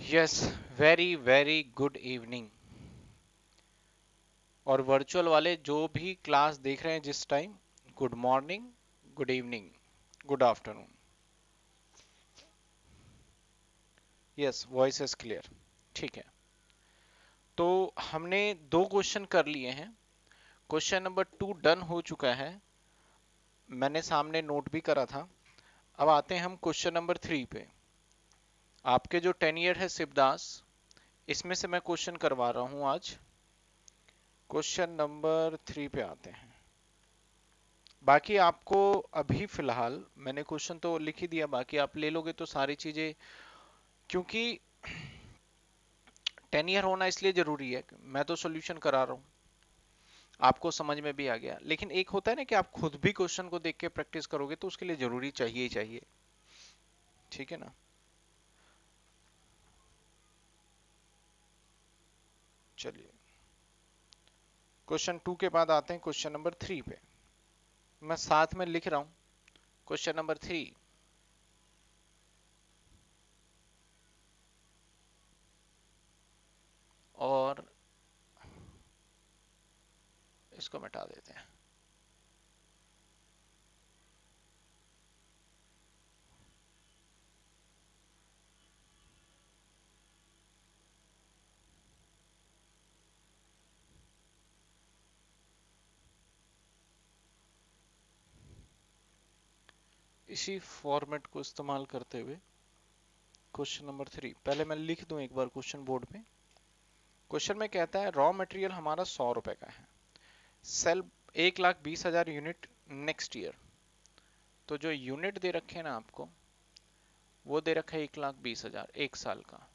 Yes, very very good evening. और virtual वाले जो भी क्लास देख रहे हैं जिस time, good morning, good evening, good afternoon. Yes, voice is clear. ठीक है, तो हमने दो क्वेश्चन कर लिए हैं। क्वेश्चन नंबर 2 डन हो चुका है, मैंने सामने नोट भी करा था। अब आते हैं हम क्वेश्चन नंबर 3 पे। आपके जो 10 ईयर है शिवदास, इसमें से मैं क्वेश्चन करवा रहा हूं आज। क्वेश्चन नंबर 3 पे आते हैं। बाकी आपको अभी फिलहाल मैंने क्वेश्चन तो लिख ही दिया, बाकी आप ले लोगे तो सारी चीजें, क्योंकि 10 ईयर होना इसलिए जरूरी है, मैं तो सॉल्यूशन करा रहा हूं, आपको समझ में भी आ गया। लेकिन एक होता है ना कि आप खुद भी क्वेश्चन को देख के प्रैक्टिस करोगे, तो उसके लिए जरूरी चाहिए ही चाहिए। ठीक है ना। चलिए, क्वेश्चन 2 के बाद आते हैं क्वेश्चन नंबर 3 पे। मैं साथ में लिख रहा हूं क्वेश्चन नंबर 3। और इसको मिटा देते हैं। इसी फॉर्मेट को इस्तेमाल करते हुए क्वेश्चन नंबर 3 पहले मैं लिख दूं एक बार क्वेश्चन बोर्ड पे। क्वेश्चन में कहता है रॉ मटेरियल हमारा 100 रुपए का है, सेल 1,20,000 यूनिट नेक्स्ट ईयर। तो जो यूनिट दे रखे हैं ना आपको, वो दे रखा है 1,20,000 एक साल का।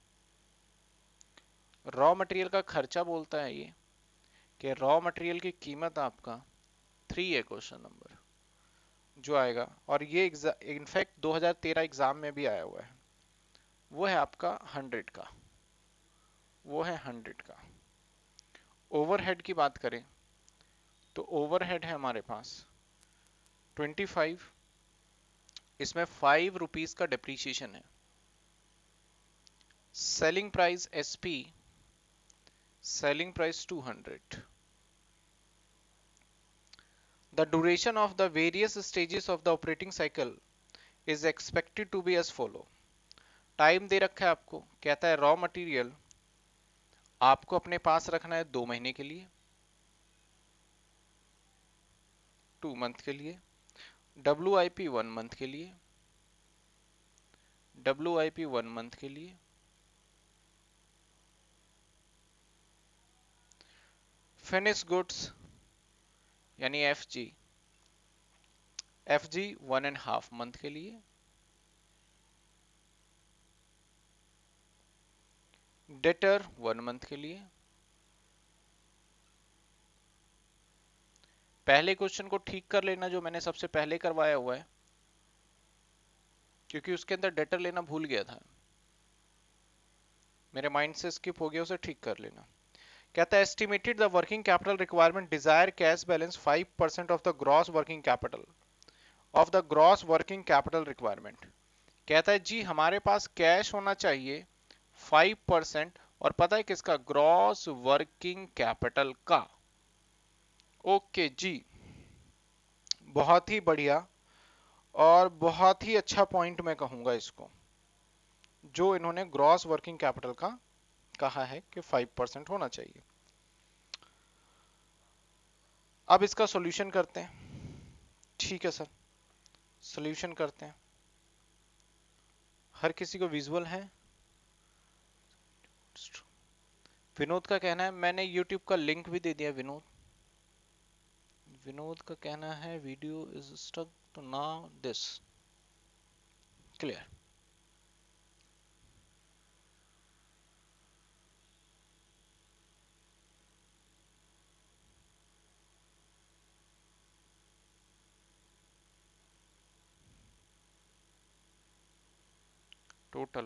रॉ मटेरियल का खर्चा बोलता है ये कि रॉ मटेरियल की कीमत आपका 3 है क्वेश्चन नंबर जो आएगा। और ये इनफैक्ट 2013 एग्जाम में भी आया हुआ है। वो है आपका 100 का, वो है 100 का। ओवरहेड की बात करें तो ओवरहेड है हमारे पास 25, इसमें 5 रुपीज का डिप्रीशिएशन है। Selling price SP, selling price 200। The duration of the various stages of the operating cycle is expected to be as follow। Time दे रखा है आपको, कहता है रॉ मटेरियल आपको अपने पास रखना है 2 महीने के लिए, 2 मंथ के लिए। WIP 1 मंथ के लिए, WIP 1 मंथ के लिए। फिनिश गुड्स यानी FG, FG 1.5 मंथ के लिए। डेटर 1 मंथ के लिए। पहले क्वेश्चन को ठीक कर लेना जो मैंने सबसे पहले करवाया हुआ है, क्योंकि उसके अंदर डेटर लेना भूल गया था, मेरे माइंड से स्किप हो गया, उसे ठीक कर लेना। कहता है estimated the working capital requirement desire cash balance 5% of the gross working capital, of the gross working capital requirement. कहता है जी हमारे पास कैश होना चाहिए 5%, और पता है किसका? ग्रॉस वर्किंग कैपिटल का। ओके जी, बहुत ही बढ़िया और बहुत ही अच्छा पॉइंट मैं कहूंगा इसको, जो इन्होंने ग्रॉस वर्किंग कैपिटल का कहा है कि 5% होना चाहिए। अब इसका सॉल्यूशन करते हैं। ठीक है सर, सॉल्यूशन करते हैं। हर किसी को विजुअल है? विनोद का कहना है, मैंने यूट्यूब का लिंक भी दे दिया विनोद। विनोद का कहना है वीडियो इज स्टक तो नाउ दिस क्लियर। टोटल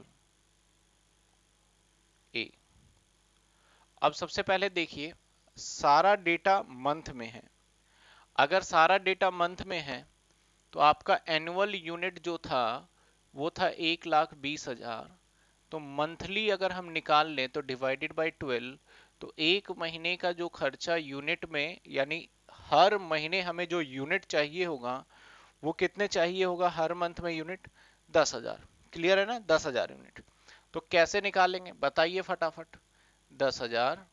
ए। अब सबसे पहले देखिए, सारा डेटा मंथ में है। अगर सारा डेटा मंथ में है तो आपका एनुअल यूनिट जो था वो था 1,20,000, तो मंथली अगर हम निकाल लें तो डिवाइडेड बाय 12, तो एक महीने का जो खर्चा यूनिट में, यानी हर महीने हमें जो यूनिट चाहिए होगा वो कितने चाहिए होगा हर मंथ में यूनिट? 10,000। क्लियर है ना? 10,000 यूनिट। तो कैसे निकालेंगे बताइए फटाफट। 10,000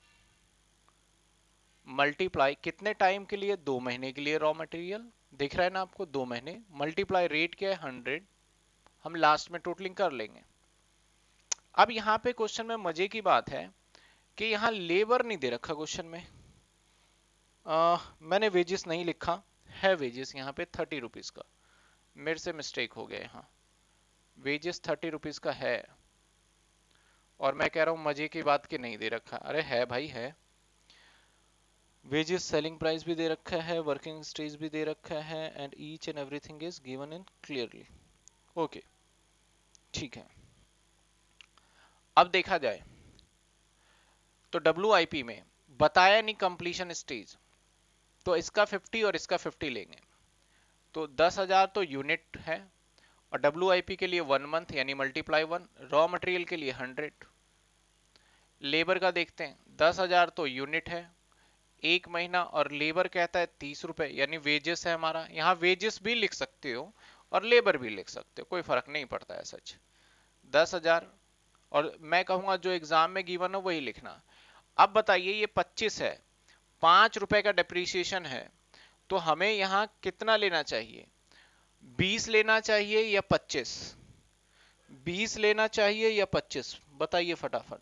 मल्टीप्लाई कितने टाइम के लिए? 2 महीने के लिए रॉ मटेरियल, दिख रहा है ना आपको? 2 महीने मल्टीप्लाई रेट क्या है? 100। हम लास्ट में टोटलिंग कर लेंगे। अब यहाँ पे क्वेश्चन में मजे की बात है कि यहाँ लेबर नहीं दे रखा क्वेश्चन में। मैंने वेजेस नहीं लिखा है, वेजेस यहाँ पे 30 रुपीज का, मेरे से मिस्टेक हो गया यहाँ। वेजेस 30 रुपीज का है, और मैं कह रहा हूँ मजे की बात कि नहीं दे रखा। अरे है भाई है, वेजेस सेलिंग प्राइस भी दे रखा है, वर्किंग स्टेज भी दे रखा है, and each and everything is given in clearly. Okay ठीक है। अब देखा जाए तो WIP में बताया नहीं कंप्लीशन स्टेज, तो इसका 50 और इसका 50 लेंगे, तो 10,000 तो यूनिट है, और WIP के लिए 1 मंथ यानी मल्टीप्लाई 1, रॉ मटेरियल के लिए 100। लेबर का देखते हैं, 10,000 तो यूनिट है, एक महीना, और लेबर कहता है 30 रुपए, यानी वेजेस है हमारा। यहाँ वेजेस भी लिख सकते हो और लेबर भी लिख सकते हो, कोई फर्क नहीं पड़ता है सच। 10,000, और मैं कहूंगा जो एग्जाम में गिवन हो वही लिखना। अब बताइए ये 25 है, 5 रुपए का डिप्रीशिएशन है, तो हमें यहाँ कितना लेना चाहिए? 20 लेना चाहिए या 25? 20 लेना चाहिए या 25? बताइए फटाफट।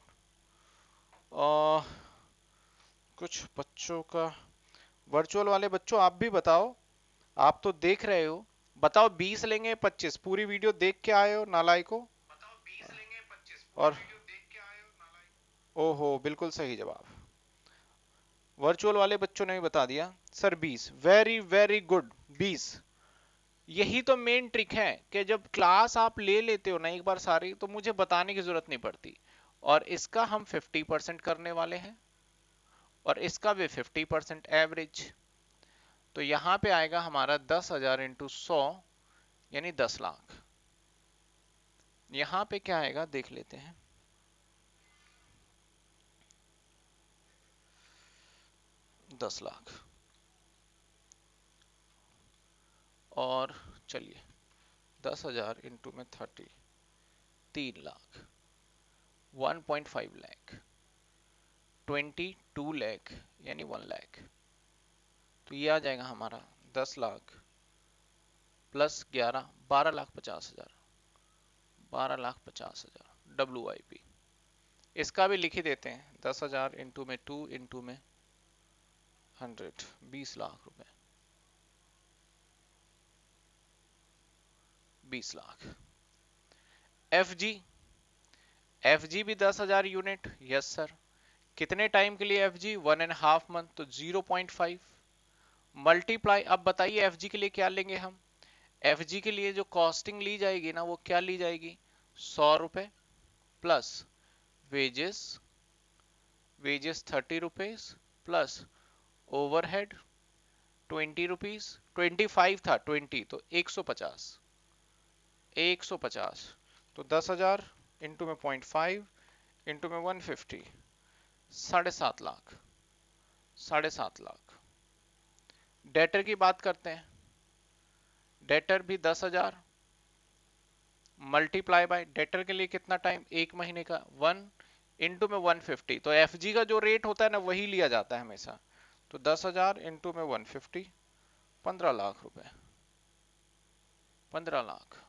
कुछ बच्चों का, वर्चुअल वाले बच्चों आप भी बताओ, आप तो देख रहे हो, बताओ 20 लेंगे 25? पूरी वीडियो देख के आए हो नालायको? बताओ 20 लेंगे 25? और ओहो बिल्कुल सही जवाब, वर्चुअल वाले बच्चों ने भी बता दिया सर 20। Very very good, 20। यही तो मेन ट्रिक है कि जब क्लास आप ले लेते हो ना एक बार सारी, तो मुझे बताने की जरूरत नहीं पड़ती। और इसका हम 50% करने वाले हैं, और इसका भी 50% एवरेज। तो यहां पे आएगा हमारा 10,000 इंटू 100 यानी 10 लाख। यहां पे क्या आएगा देख लेते हैं। 10 लाख, और चलिए 10,000 इंटू में 30, 3 लाख, 1.5 लाख, 22 लाख यानी 1 लाख। तो ये आ जाएगा हमारा 10 लाख प्लस 11, 12,50,000, 12,50,000 WIP। इसका भी लिख ही देते हैं, 10,000 इंटू में 2 इंटू में 100, 20 लाख रुपए, 20 लाख। FG भी 10,000 यूनिट, यस सर। कितने टाइम के लिए FG? 1.5 मंथ, तो 0.5 मल्टीप्लाई। अब बताइए FG के लिए क्या लेंगे हम? FG के लिए जो कॉस्टिंग ली जाएगी ना, वो क्या ली जाएगी? 100 रुपए plus wages, 30 rupees plus overhead 20 rupees, 25 था 20, तो 150, 150। तो 10,000 इंटू में 0.5 इंटू में 150, 7.5 लाख, 7.5 लाख। डेटर की बात करते हैं, डेटर भी 10,000 मल्टीप्लाई बाय, डेटर के लिए कितना टाइम? एक महीने का, 1 इंटू में 150। तो FG का जो रेट होता है ना वही लिया जाता है हमेशा। तो 10,000 इंटू में 150, 15 लाख रुपए, 15 लाख,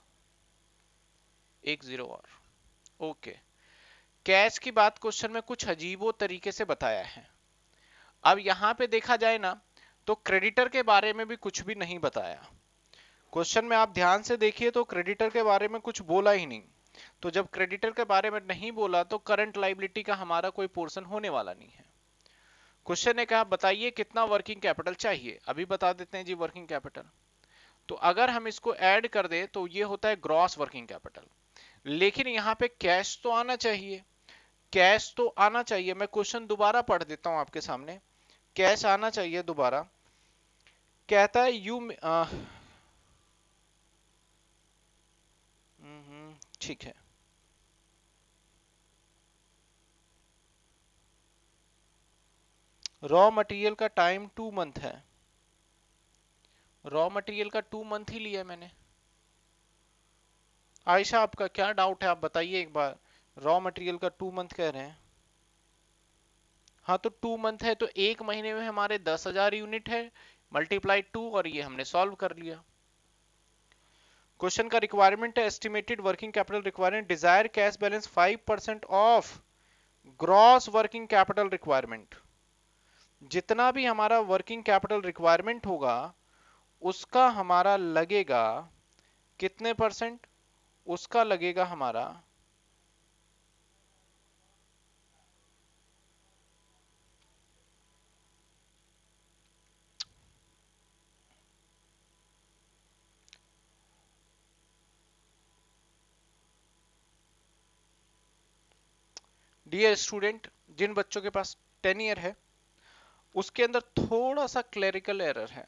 10 और। ओके, कैश की बात क्वेश्चन में कुछ अजीबो तरीके से बताया है। अब यहां पे देखा जाए ना, तो क्रेडिटर के बारे में भी कुछ भी नहीं बताया क्वेश्चन में। आप ध्यान से देखिए तो क्रेडिटर के बारे में कुछ बोला ही नहीं। तो जब क्रेडिटर के बारे में नहीं बोला तो करंट लाइबिलिटी का हमारा कोई पोर्शन होने वाला नहीं है। क्वेश्चन ने कहा बताइए कितना वर्किंग कैपिटल चाहिए, अभी बता देते हैं जी वर्किंग कैपिटल। तो अगर हम इसको ऐड कर दे तो ये होता है ग्रॉस वर्किंग कैपिटल, लेकिन यहाँ पे कैश तो आना चाहिए, कैश तो आना चाहिए। मैं क्वेश्चन दोबारा पढ़ देता हूं आपके सामने, कैश आना चाहिए दोबारा। कहता है यू, ठीक है, रॉ मटेरियल का टाइम 2 मंथ है, रॉ मटेरियल का 2 मंथ ही लिया मैंने। आयशा आपका क्या डाउट है, आप बताइए एक बार। रॉ मटेरियल का 2 मंथ कह रहे हैं। हाँ तो 2 मंथ है तो एक महीने में हमारे 10,000 यूनिट है, मल्टीप्लाई 2, और ये हमने सॉल्व कर लिया। क्वेश्चन का रिक्वायरमेंट है estimated working capital requirement, desire cash balance 5% of gross working capital requirement. जितना भी हमारा वर्किंग कैपिटल रिक्वायरमेंट होगा उसका हमारा लगेगा कितने परसेंट, उसका लगेगा हमारा डियर स्टूडेंट, जिन बच्चों के पास 10 ईयर है उसके अंदर थोड़ा सा क्लेरिकल एरर है।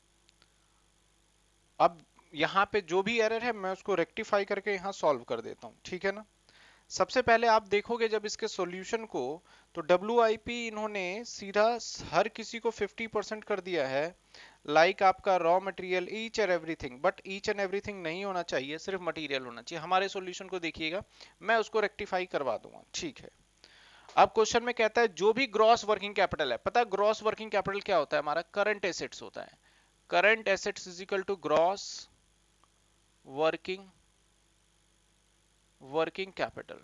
अब यहाँ पे जो भी एरर है मैं उसको रेक्टिफाई करके यहाँ सॉल्व कर देता हूँ, ठीक है ना। सबसे पहले आप देखोगे जब इसके सॉल्यूशन को, तो WIP इन्होंने सीधा हर किसी को 50% कर दिया है, लाइक आपका raw material each and everything, but each and everything नहीं होना चाहिए, सिर्फ मटेरियल होना चाहिए। हमारे सॉल्यूशन को देखिएगा, मैं उसको रेक्टिफाई करवा दूंगा, ठीक है। अब क्वेश्चन में कहता है जो भी ग्रॉस वर्किंग कैपिटल है, पता है ग्रॉस वर्किंग कैपिटल क्या होता है, हमारा करंट एसेट्स होता है। Current assets is equal to gross working capital.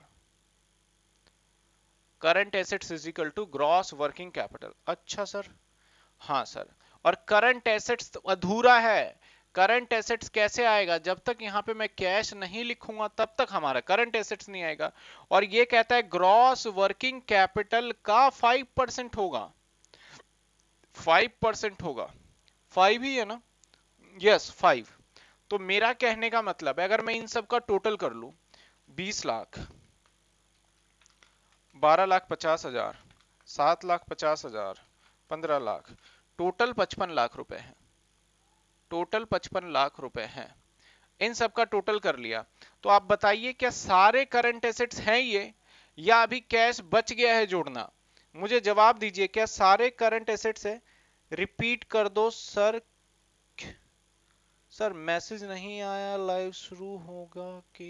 Current assets is equal to gross working capital. अच्छा सर, हाँ सर, और करंट एसेट्स तो अधूरा है। करंट एसेट्स कैसे आएगा, जब तक यहां पे मैं कैश नहीं लिखूंगा तब तक हमारा करंट एसेट्स नहीं आएगा। और ये कहता है ग्रॉस वर्किंग कैपिटल का 5% होगा, 5% होगा, 5 ही है ना, यस 5। तो मेरा कहने का मतलब है अगर मैं इन सब का टोटल कर लूं, 20 लाख, 12,50,000, 7,50,000, 15 लाख, टोटल 55 लाख रुपए है, टोटल 55 लाख रुपए है। इन सब का टोटल कर लिया, तो आप बताइए क्या सारे करंट एसेट्स हैं ये, या अभी कैश बच गया है जोड़ना। मुझे जवाब दीजिए, क्या सारे करंट एसेट्स है। रिपीट कर दो सर। सर मैसेज नहीं आया, लाइव शुरू होगा कि।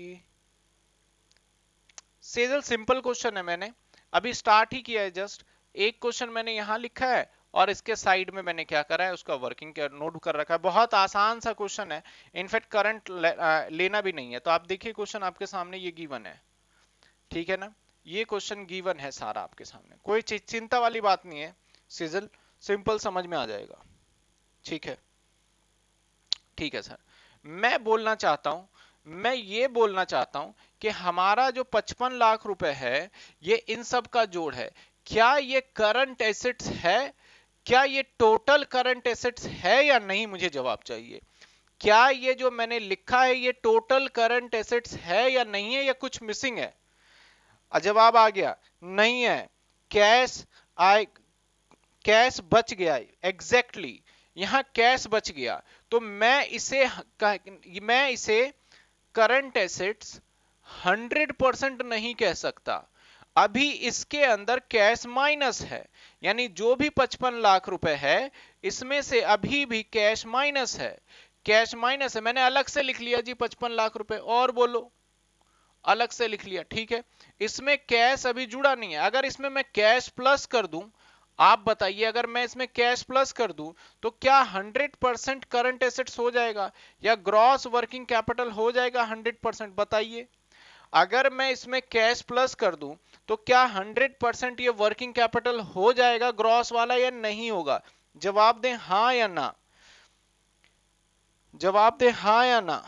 सेजल सिंपल क्वेश्चन है, मैंने अभी स्टार्ट ही किया है जस्ट। एक क्वेश्चन मैंने यहां लिखा है और इसके साइड में मैंने क्या करा है, उसका वर्किंग नोट कर रखा है। बहुत आसान सा क्वेश्चन है, इनफैक्ट करंट लेना भी नहीं है। तो आप देखिए क्वेश्चन आपके सामने ये गिवन है, ठीक है ना, ये क्वेश्चन गिवन है सारा आपके सामने, कोई चिंता वाली बात नहीं है। सिजल सिंपल समझ में आ जाएगा, ठीक है, ठीक है सर। मैं बोलना चाहता हूं, मैं ये बोलना चाहता हूं कि हमारा जो 55 लाख रुपए है ये इन सब का जोड़ है। क्या ये करंट एसेट्स है, क्या ये टोटल करंट एसेट्स है या नहीं, मुझे जवाब चाहिए। क्या ये जो मैंने लिखा है ये टोटल करंट एसेट्स है या नहीं है, या कुछ मिसिंग है। जवाब आ गया, नहीं है। कैश आए, कैश बच गया, एग्जैक्टली यहां कैश बच गया, तो मैं इसे करंट एसेट्स 100% नहीं कह सकता। अभी इसके अंदर कैश माइनस है, यानी जो भी 55 लाख रुपए है इसमें से अभी भी कैश माइनस है, कैश माइनस है। मैंने अलग से लिख लिया जी 55 लाख रुपए, और बोलो, अलग से लिख लिया, ठीक है। इसमें कैश अभी जुड़ा नहीं है। अगर इसमें मैं कैश प्लस कर दूं, आप बताइए, अगर मैं इसमें कैश प्लस कर दूं तो क्या 100% करंट एसेट्स हो जाएगा, या ग्रॉस वर्किंग कैपिटल हो जाएगा 100%, बताइए। अगर मैं इसमें कैश प्लस कर दूं तो क्या 100% ये वर्किंग कैपिटल हो जाएगा ग्रॉस वाला, या नहीं होगा। जवाब दें हाँ या ना, जवाब दें हाँ या ना,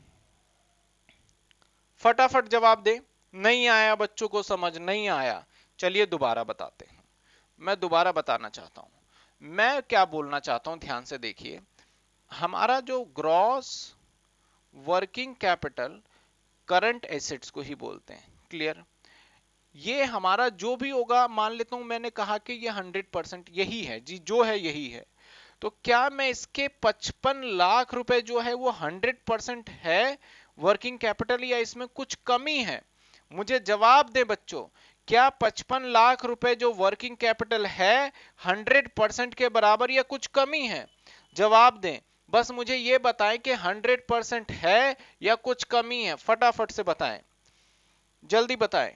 फटाफट जवाब दें। नहीं आया बच्चों को समझ, नहीं आया, चलिए दोबारा बताते हैं। मैं दोबारा बताना चाहता हूं, मैं क्या बोलना चाहता हूं, ध्यान से देखिए। हमारा जो gross working capital current assets को ही बोलते हैं, क्लियर। ये हमारा जो भी होगा, मान लेता हूं मैंने कहा कि ये 100% यही है जी, जो है यही है। तो क्या मैं इसके 55 लाख रुपए जो है वो 100% है वर्किंग कैपिटल, या इसमें कुछ कमी है। मुझे जवाब दे बच्चों, क्या 55 लाख रुपए जो वर्किंग कैपिटल है 100% के बराबर या कुछ कमी है? जवाब दें, बस मुझे ये बताएं कि 100% है या कुछ कमी है, फटाफट से बताएं, जल्दी बताएं।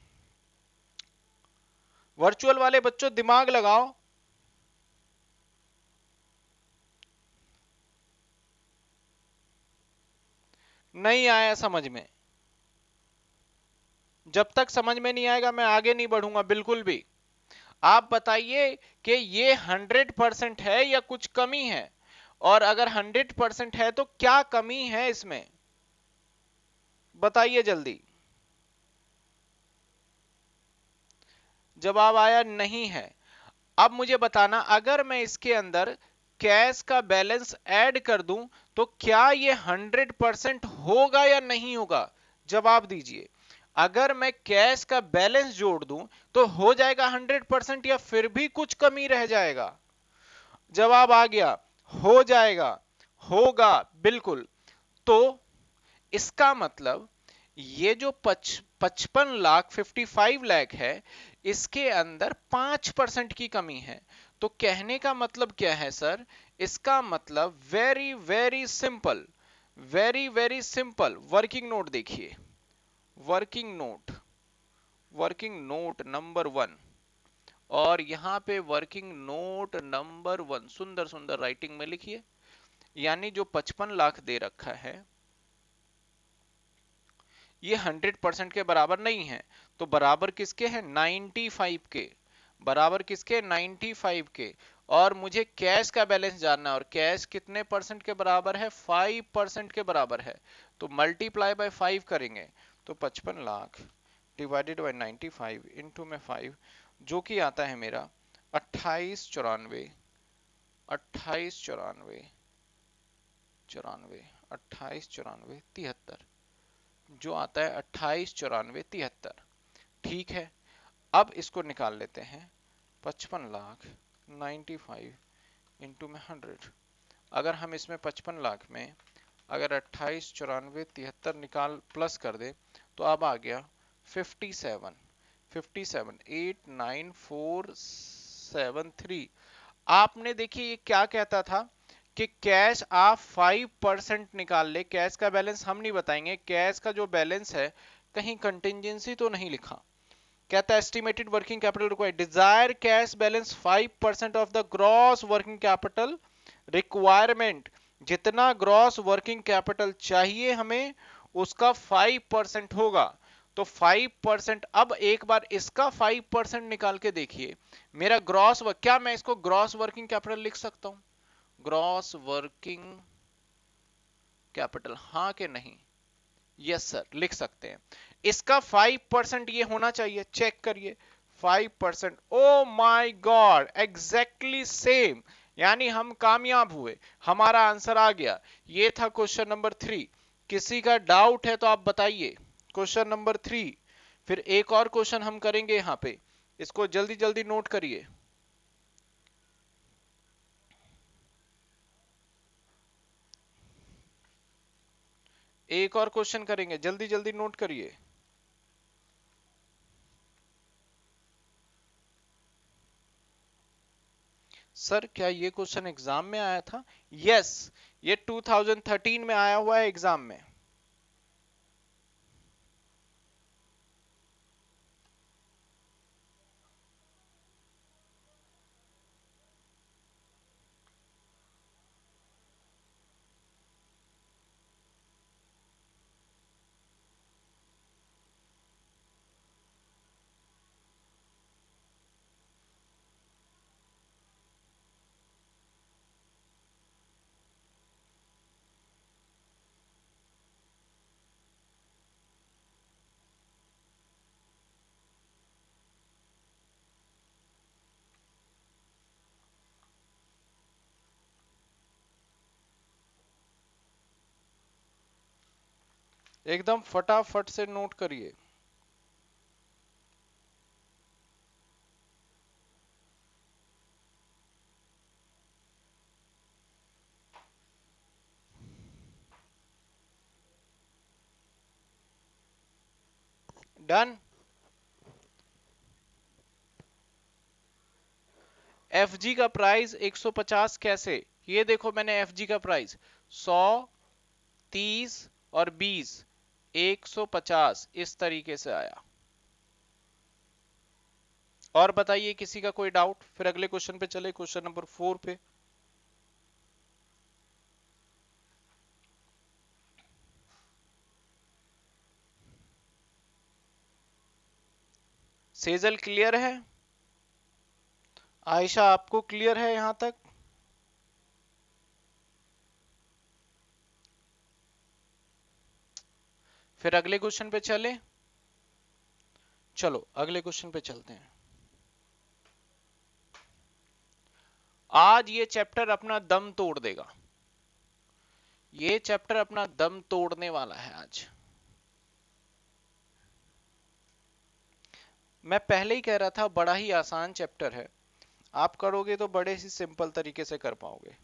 वर्चुअल वाले बच्चों दिमाग लगाओ। नहीं आया समझ में? जब तक समझ में नहीं आएगा मैं आगे नहीं बढ़ूंगा बिल्कुल भी। आप बताइए कि ये 100% है या कुछ कमी है, और अगर 100% है तो क्या कमी है इसमें, बताइए जल्दी। जवाब आया नहीं है। अब मुझे बताना, अगर मैं इसके अंदर कैश का बैलेंस ऐड कर दूं तो क्या ये 100% होगा या नहीं होगा? जवाब दीजिए। अगर मैं कैश का बैलेंस जोड़ दूं तो हो जाएगा 100% या फिर भी कुछ कमी रह जाएगा? जवाब आ गया, हो जाएगा, होगा बिल्कुल। तो इसका मतलब ये जो 55 लाख 55 लाख है, इसके अंदर 5% की कमी है। तो कहने का मतलब क्या है सर? इसका मतलब very very simple, very very simple. Working note देखिए, working note, working note number 1, और यहां पे वर्किंग नोट नंबर 1 सुंदर सुंदर राइटिंग में लिखिए। यानी जो 55 लाख दे रखा है ये 100% के बराबर नहीं है, तो बराबर किसके है? 95 के। बराबर किसके? 95 के। और मुझे कैश का बैलेंस जानना है, और कैश कितने परसेंट के बराबर है? 5% के बराबर है। तो मल्टीप्लाई बाय 5 करेंगे तो 55 लाख डिवाइडेड बाय 95 इंटू में 5, जो कि आता है मेरा 2894, 2894, 73, जो आता है 289473। ठीक है, अब इसको निकाल लेते हैं। 55 लाख 95 इंटू में 100। अगर हम इसमें 55 लाख में अगर 289473 निकाल प्लस कर दे तो अब आ गया 57, 89473। आपने देखिए ये क्या कहता था कि कैश आप 5% निकाल ले। कैश का बैलेंस हम नहीं बताएंगे, कैश का जो बैलेंस है कहीं कंटिंजेंसी तो नहीं लिखा। कहता है estimated working capital required, desire cash balance 5% of the gross working capital requirement. जितना ग्रॉस वर्किंग कैपिटल चाहिए हमें उसका 5% होगा। तो 5%, अब एक बार इसका 5% निकाल के देखिए। मेरा ग्रॉस, क्या मैं इसको ग्रॉस वर्किंग कैपिटल लिख सकता हूं? ग्रॉस वर्किंग कैपिटल, हाँ कि नहीं? यस सर, लिख सकते हैं। इसका 5% ये होना चाहिए, चेक करिए। 5%, oh my god, exactly same. यानी हम कामयाब हुए, हमारा आंसर आ गया। ये था क्वेश्चन नंबर 3। किसी का डाउट है तो आप बताइए। Question number 3। फिर एक और क्वेश्चन हम करेंगे यहां पे, इसको जल्दी जल्दी नोट करिए। एक और क्वेश्चन करेंगे, जल्दी जल्दी नोट करिए। सर क्या ये क्वेश्चन एग्जाम में आया था? यस, ये 2013 में आया हुआ है एग्जाम में। एकदम फटाफट से नोट करिए। डन? एफजी का प्राइस 150 कैसे? ये देखो मैंने एफजी का प्राइस 100, 30 और 20, 150 इस तरीके से आया। और बताइए किसी का कोई डाउट? फिर अगले क्वेश्चन पे चले, क्वेश्चन नंबर 4 पे। सेजल क्लियर है? आयशा आपको क्लियर है यहां तक? फिर अगले क्वेश्चन पे चले। चलो अगले क्वेश्चन पे चलते हैं। आज ये चैप्टर अपना दम तोड़ देगा, ये चैप्टर अपना दम तोड़ने वाला है आज। मैं पहले ही कह रहा था बड़ा ही आसान चैप्टर है, आप करोगे तो बड़े ही सिंपल तरीके से कर पाओगे।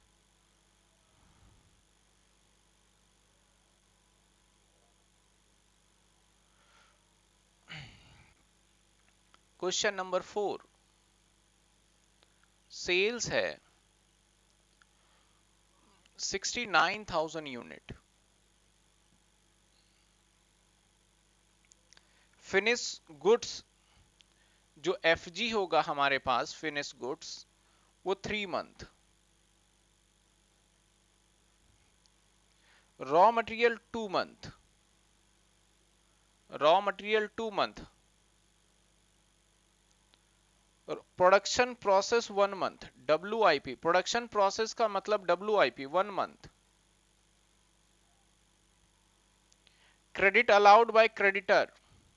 क्वेश्चन नंबर 4, सेल्स है 69,000 यूनिट, फिनिश गुड्स जो एफजी होगा हमारे पास, फिनिश गुड्स वो 3 month, raw material 2 month, raw material 2 month, production process 1 month, WIP, production process का मतलब WIP 1 month, credit allowed by creditor,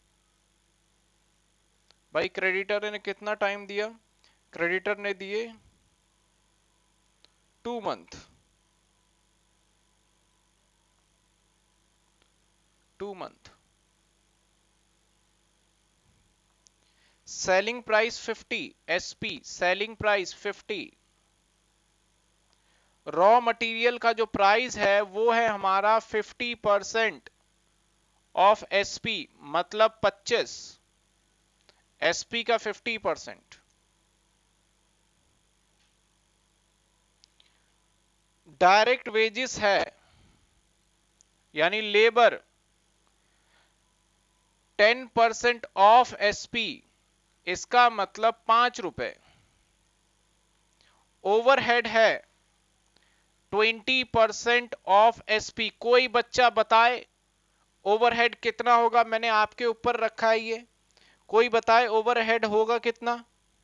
भाई क्रेडिटर ने कितना टाइम दिया? क्रेडिटर ने दिए 2 month, 2 month, selling price 50, SP selling price 50, raw material का जो प्राइस है वो है हमारा 50% ऑफ SP, मतलब 25, SP का 50%, डायरेक्ट वेजेस है यानी लेबर 10% ऑफ SP, इसका मतलब 5 रुपए, ओवरहेड है 20% ऑफ SP। कोई बच्चा बताए ओवरहेड कितना होगा? मैंने आपके ऊपर रखा है ये, कोई बताए ओवरहेड होगा कितना?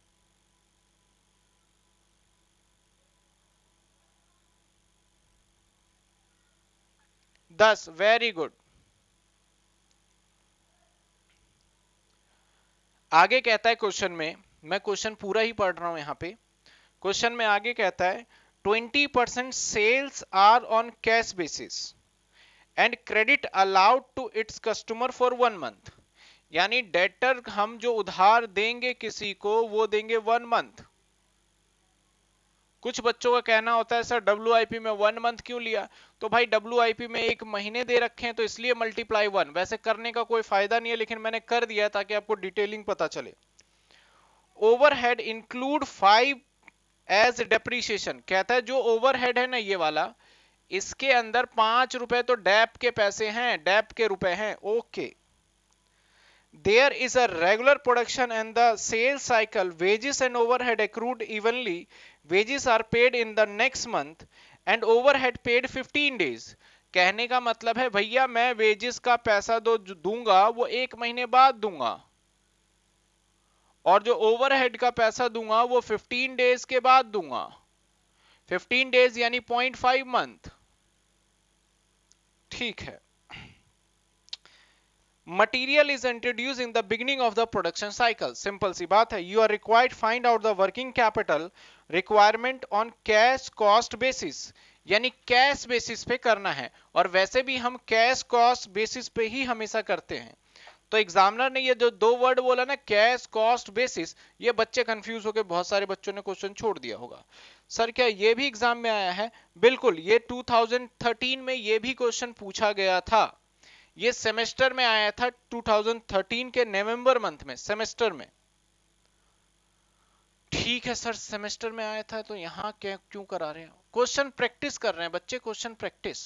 10, वेरी गुड। आगे कहता है क्वेश्चन में, मैं क्वेश्चन पूरा ही पढ़ रहा हूं यहां पे, क्वेश्चन में आगे कहता है 20% sales are on cash basis and credit allowed to its customer for 1 month, यानी डेटर हम जो उधार देंगे किसी को वो देंगे 1 मंथ। कुछ बच्चों का कहना होता है सर WIP में 1 मंथ क्यों लिया? तो भाई WIP में 1 महीने दे रखे हैं तो इसलिए मल्टीप्लाई 1, वैसे करने का कोई फायदा नहीं है लेकिन मैंने कर दिया ताकि आपको डिटेलिंग पता चले। ओवरहेड इंक्लूड 5 एज डेप्रीशिएशन, कहता है जो ओवरहेड है ना ये वाला, इसके अंदर 5 रुपए तो डैप के पैसे हैं, डैप के रुपए हैं, okay. There is a regular production and the sales cycle, wages and overhead accrued evenly, wages are paid in the next month and overhead paid 15 days। कहने का मतलब है भैया मैं वेजेस का पैसा दूंगा वो 1 महीने बाद दूंगा और जो ओवरहेड का पैसा दूंगा वो 15 डेज के बाद दूंगा, 15 डेज यानी 0.5 मंथ, ठीक है। Material is introduced in the beginning of the production cycle, simple सी बात है। You are required find out the working capital requirement on cash cost basis, यानी कैश बेसिस पे करना है और वैसे भी हम कैश कॉस्ट बेसिस पे ही हमेशा करते हैं। तो एग्जामिनर ने ये जो 2 वर्ड बोला ना कैश कॉस्ट बेसिस, ये बच्चे कंफ्यूज होकर बहुत सारे बच्चों ने क्वेश्चन छोड़ दिया होगा। सर क्या ये भी एग्जाम में आया है? बिल्कुल, ये 2013 में ये भी क्वेश्चन पूछा गया था, ये सेमेस्टर में आया था 2013 के नवंबर मंथ में, सेमेस्टर में। ठीक है सर, सेमेस्टर में आया था तो यहाँ क्या क्यों करा रहे हैं? क्वेश्चन प्रैक्टिस कर रहे हैं बच्चे, क्वेश्चन प्रैक्टिस।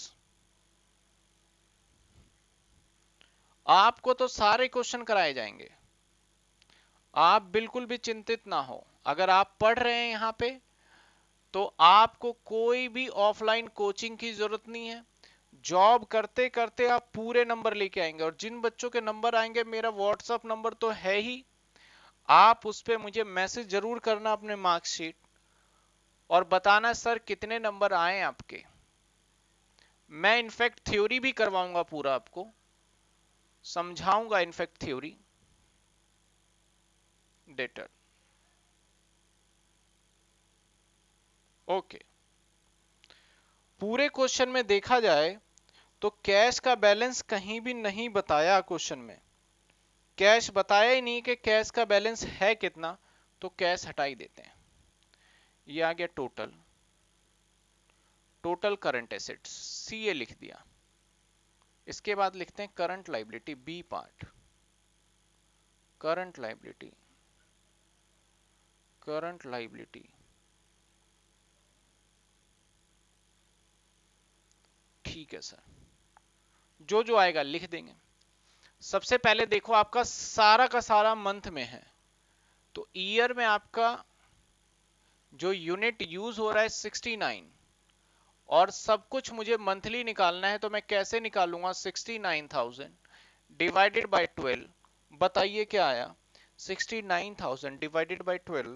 आपको तो सारे क्वेश्चन कराए जाएंगे, आप बिल्कुल भी चिंतित ना हो। अगर आप पढ़ रहे हैं यहाँ पे तो आपको कोई भी ऑफलाइन कोचिंग की जरूरत नहीं है। जॉब करते करते आप पूरे नंबर लेके आएंगे, और जिन बच्चों के नंबर आएंगे, मेरा व्हाट्सएप नंबर तो है ही, आप उस पर मुझे मैसेज जरूर करना अपने मार्कशीट, और बताना सर कितने नंबर आए आपके। मैं इनफैक्ट थ्योरी भी करवाऊंगा, पूरा आपको समझाऊंगा इनफैक्ट थ्योरी। Debtor okay. पूरे क्वेश्चन में देखा जाए तो कैश का बैलेंस कहीं भी नहीं बताया क्वेश्चन में, कैश बताया ही नहीं कि कैश का बैलेंस है कितना, तो कैश हटा ही देते हैं। ये आ गया total, total current assets CA लिख दिया। इसके बाद लिखते हैं current liability B part. Current liability, current liability ठीक है सर, जो जो आएगा लिख देंगे। सबसे पहले देखो आपका सारा का सारा मंथ में है, तो ईयर में आपका जो यूनिट यूज हो रहा है 69, और सब कुछ मुझे मंथली निकालना है, तो मैं कैसे निकालूंगा? 69,000 डिवाइडेड बाय 12। बताइए क्या आया? 69,000 डिवाइडेड बाय 12,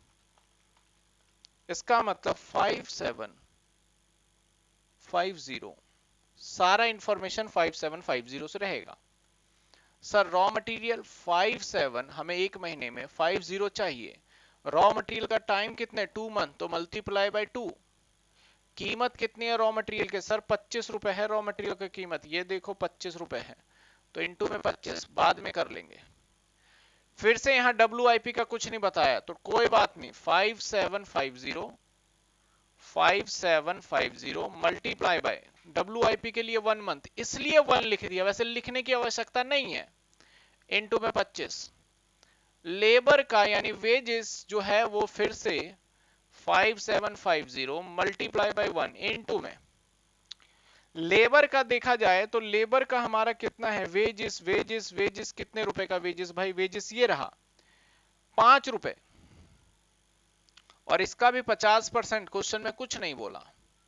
इसका मतलब 5750। सारा इंफॉर्मेशन 5750 से रहेगा। सर रॉ मटेरियल 57, हमें एक महीने में 50 चाहिए। रॉ मटेरियल का टाइम कितने? 2 मंथ, तो मल्टीप्लाई बाय 2। कीमत कितनी है रॉ मटेरियल के? सर 25 रुपए है रॉ मटेरियल की कीमत, ये देखो 25 रुपए है, तो इंटू में 25 बाद में कर लेंगे। फिर से यहां WIP का कुछ नहीं बताया, तो कोई बात नहीं, 5750 मल्टीप्लाई बाय WIP के लिए 1 मंथ, इसलिए 1 लिख दिया, वैसे लिखने की आवश्यकता नहीं है। इनटू में 25। लेबर का यानी वेजेस जो है वो फिर से 5750 मल्टीप्लाई बाय 1 इनटू में लेबर का देखा जाए तो लेबर का हमारा कितना है? वेजेस वेजेस वेजेस, कितने रुपए का वेजेस भाई? वेजेस ये रहा 5 रुपए, और इसका भी 50%, क्वेश्चन में कुछ नहीं बोला।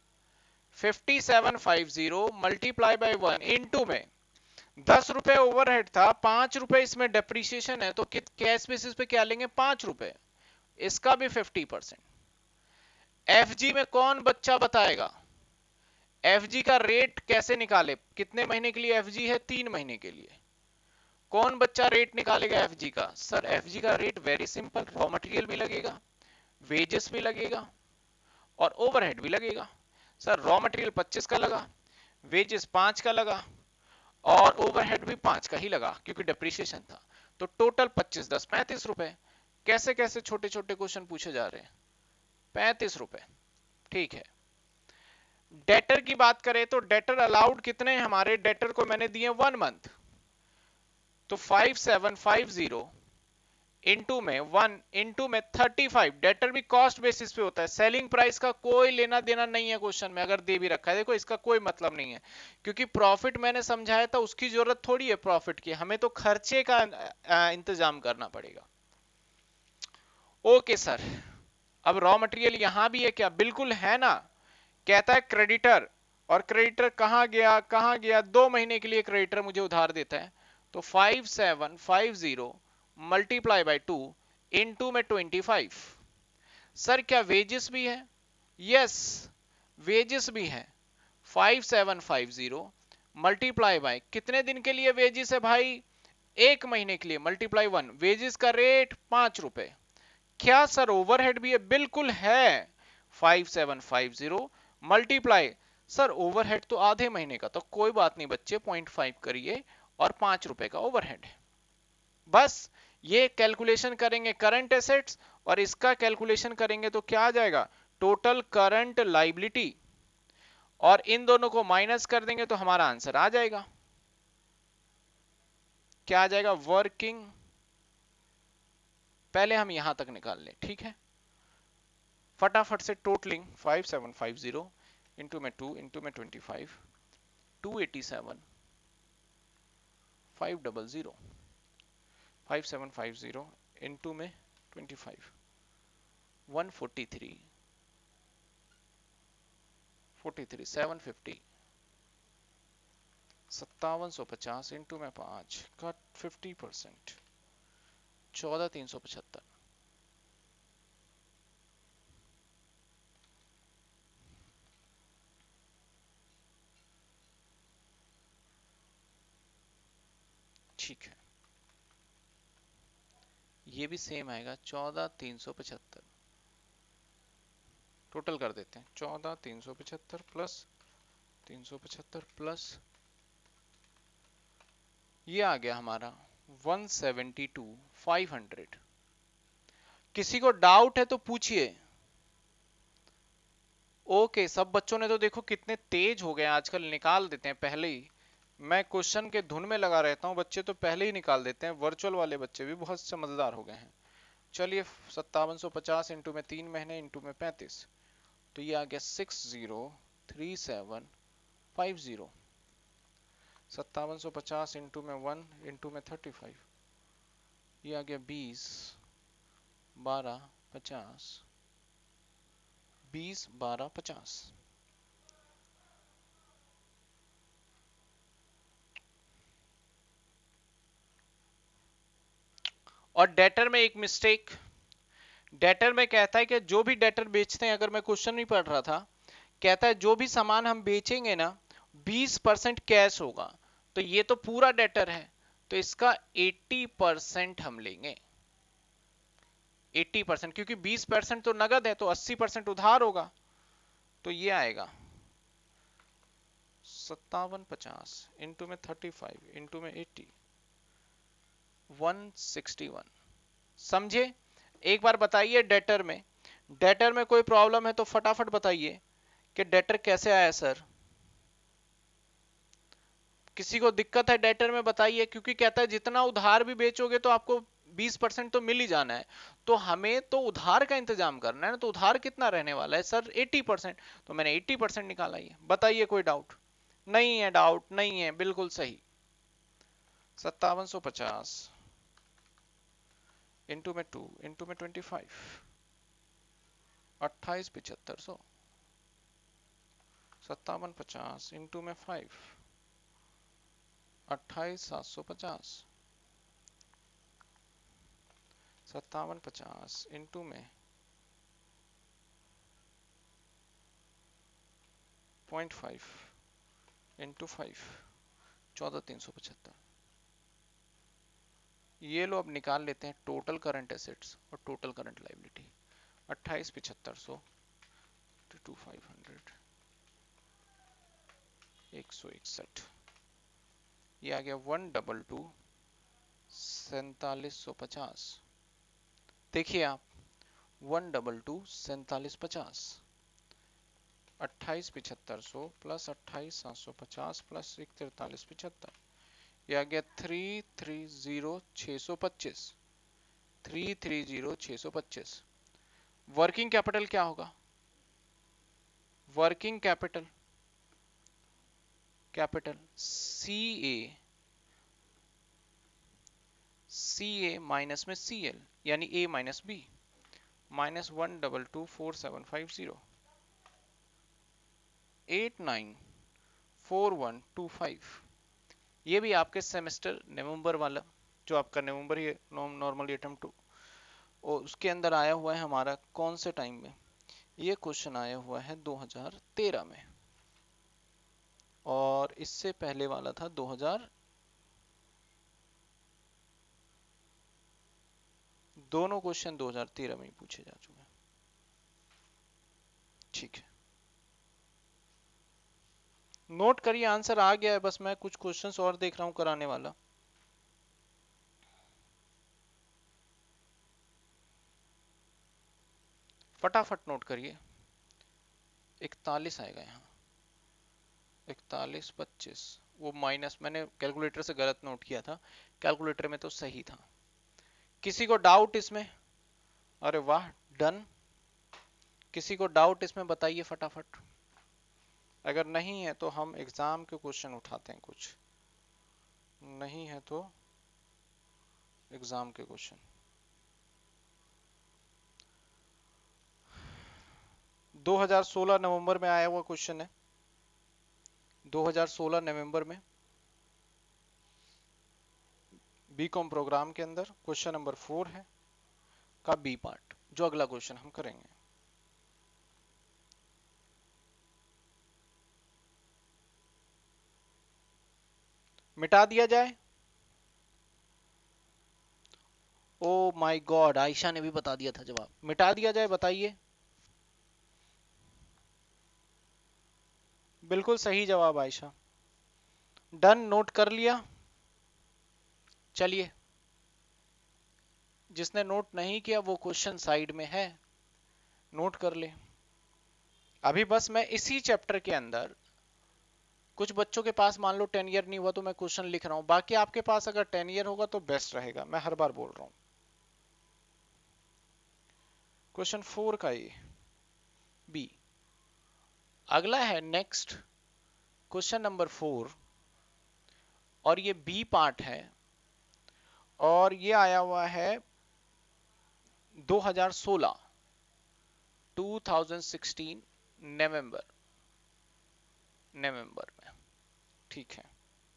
5750 मल्टीप्लाई बाय 1 इनटू में 10 रुपए ओवरहेड था, 5 रुपए इसमें डेप्रीशिएशन है, तो कैश बेसिस पे क्या लेंगे? 5 रुपए, इसका भी 50%। एफजी में कौन बच्चा बताएगा? एफजी का रेट कैसे निकाले? कितने महीने के लिए एफजी है? 3 महीने के लिए। कौन बच्चा रेट निकालेगा एफजी का? सर एफजी का rate very simple, raw material भी लगेगा, वेजेस भी लगेगा, और ओवरहेड भी लगेगा। सर रॉ मटेरियल 25 का लगा, वेजेस 5 का लगा, और ओवरहेड भी 5 का ही लगा क्योंकि डेप्रीशिएशन था, तो टोटल 25 10 35 रुपए। कैसे कैसे छोटे छोटे क्वेश्चन पूछे जा रहे हैं। 35 रुपए, ठीक है। डेटर की बात करें तो डेटर अलाउड कितने हैं हमारे? डेटर को मैंने दिए 1 मंथ, तो 5750 इनटू में 1 इनटू में 35। डेटर भी कॉस्ट बेसिस पे होता है, सेलिंग प्राइस का कोई लेना देना नहीं है क्वेश्चन में, अगर दे भी रखा है देखो इसका कोई मतलब नहीं है, क्योंकि प्रॉफिट मैंने समझाया था, उसकी जरूरत थोड़ी है प्रॉफिट की, हमें तो खर्चे का इंतजाम करना पड़ेगा। ओके सर, अब रॉ मटेरियल यहां भी है क्या? बिल्कुल है ना। कहता है क्रेडिटर, और क्रेडिटर कहां गया कहां गया? 2 महीने के लिए क्रेडिटर मुझे उधार देता है, तो 5750 मल्टीप्लाई बाय 2 इनटू में 25। सर क्या वेजेस भी है? यस, वेजेस भी है। 5750 मल्टीप्लाई बाय कितने दिन के लिए वेजेस है भाई? 1 महीने के लिए, मल्टीप्लाई 1। वेजेस का रेट 5 रुपए। क्या सर ओवरहेड भी है? बिल्कुल है। 5750 मल्टीप्लाई, सर ओवरहेड तो आधे महीने का, तो कोई बात नहीं बच्चे, 0.5 करिए, और 5 रुपए का ओवरहेड है। बस ये कैलकुलेशन करेंगे करंट एसेट्स, और इसका कैलकुलेशन करेंगे तो क्या आ जाएगा? टोटल करंट लाइबिलिटी, और इन दोनों को माइनस कर देंगे तो हमारा आंसर आ जाएगा। क्या आ जाएगा? वर्किंग पहले हम यहां तक निकाल लें, ठीक है। फटाफट से टोटलिंग 5750 इंटू में 2 इंटू में 25 287 500 5750 इंटू में 25 143 43 750 5750 इंटू में 5 का 50% 14375। ठीक है, ये भी सेम आएगा 14375। टोटल कर देते हैं 14375 प्लस 375 प्लस ये आ गया हमारा 172,500। किसी को डाउट है तो पूछिए। ओके, सब बच्चों ने तो देखो कितने तेज हो गए आजकल, निकाल देते हैं पहले ही। मैं क्वेश्चन के धुन में लगा रहता हूँ, बच्चे तो पहले ही निकाल देते हैं। वर्चुअल वाले बच्चे भी बहुत समझदार हो गए हैं। चलिए 5750 इंटू में 3 महीने इंटू में 35, तो ये आ गया 603750। 5750 इंटू में 1 इंटू में 35, ये आ गया 20 12 50 20 12 50। और डेटर में एक मिस्टेक, डेटर में कहता है कि जो भी डेटर बेचते हैं, अगर मैं क्वेश्चन नहीं पढ़ रहा था, कहता है जो भी सामान हम बेचेंगे ना 20% कैश होगा। तो ये तो पूरा डेटर है, तो इसका 80% हम लेंगे। 80%, क्योंकि 20% तो नगद है, तो 80% उधार होगा। तो ये आएगा 5750 इंटू में 35 इंटू में 80 161। समझे? एक बार बताइए डेटर में, डेटर में कोई प्रॉब्लम है तो फटाफट बताइए कि डेटर कैसे आया सर। किसी को दिक्कत है डेटर में बताइए, क्योंकि कहता है जितना उधार भी बेचोगे तो आपको 20% तो मिल ही जाना है। तो हमें तो उधार का इंतजाम करना है ना, तो उधार कितना रहने वाला है सर 80%। तो मैंने 80% निकाला। ही बताइए, कोई डाउट नहीं है? डाउट नहीं है, बिल्कुल सही। 5750 इंटू में 2 इंटू में 25 28,7500। 5750 इंटू में 5 28,750। 5750 इंटू में 0.5 इंटू 5 14,375। ये लो, अब निकाल लेते हैं टोटल करंट एसेट्स और टोटल करंट लायबिलिटी। 28,7500 टू 500 161। ये आ गया 122 4750। देखिए आप 122 4750 28,7500 प्लस 28,750 प्लस 43,75। ये आ गया 330,625। 330,625। वर्किंग कैपिटल क्या होगा? Working capital C A minus में सी एल, यानी ए माइनस बी, माइनस 1224750 894125। ये भी आपके सेमेस्टर नवंबर वाला, जो आपका नवंबर ये नॉर्मली अटेम्प्ट और उसके अंदर आया हुआ है हमारा, कौन से टाइम में? ये क्वेश्चन आया हुआ है 2013 में, और इससे पहले वाला था 2000, दोनों क्वेश्चन 2013 में ही पूछे जा चुके हैं। ठीक है, नोट करिए, आंसर आ गया है, बस मैं कुछ क्वेश्चंस और देख रहा हूं कराने वाला। फटाफट नोट करिए। 41 आएगा यहाँ, 4125। वो माइनस मैंने कैलकुलेटर से गलत नोट किया था, कैलकुलेटर में तो सही था। किसी को डाउट इसमें? अरे वाह, डन। किसी को डाउट इसमें बताइए फटाफट। अगर नहीं है तो हम एग्जाम के क्वेश्चन उठाते हैं, कुछ नहीं है तो एग्जाम के क्वेश्चन। 2016 नवंबर में आया हुआ क्वेश्चन है, 2016 नवंबर में बीकॉम प्रोग्राम के अंदर क्वेश्चन नंबर 4 है का बी पार्ट, जो अगला क्वेश्चन हम करेंगे। मिटा दिया जाए। ओ माय गॉड, आयशा ने भी बता दिया था जवाब। मिटा दिया जाए, बताइए। बिल्कुल सही जवाब आयशा। डन, नोट कर लिया। चलिए, जिसने नोट नहीं किया वो क्वेश्चन साइड में है, नोट कर ले। अभी बस मैं इसी चैप्टर के अंदर, कुछ बच्चों के पास मान लो 10 ईयर नहीं हुआ तो मैं क्वेश्चन लिख रहा हूं, बाकी आपके पास अगर 10 ईयर होगा तो बेस्ट रहेगा, मैं हर बार बोल रहा हूं। क्वेश्चन 4 का ये बी। अगला है नेक्स्ट क्वेश्चन नंबर 4, और ये बी पार्ट है, और ये आया हुआ है 2016 नवंबर में। ठीक है,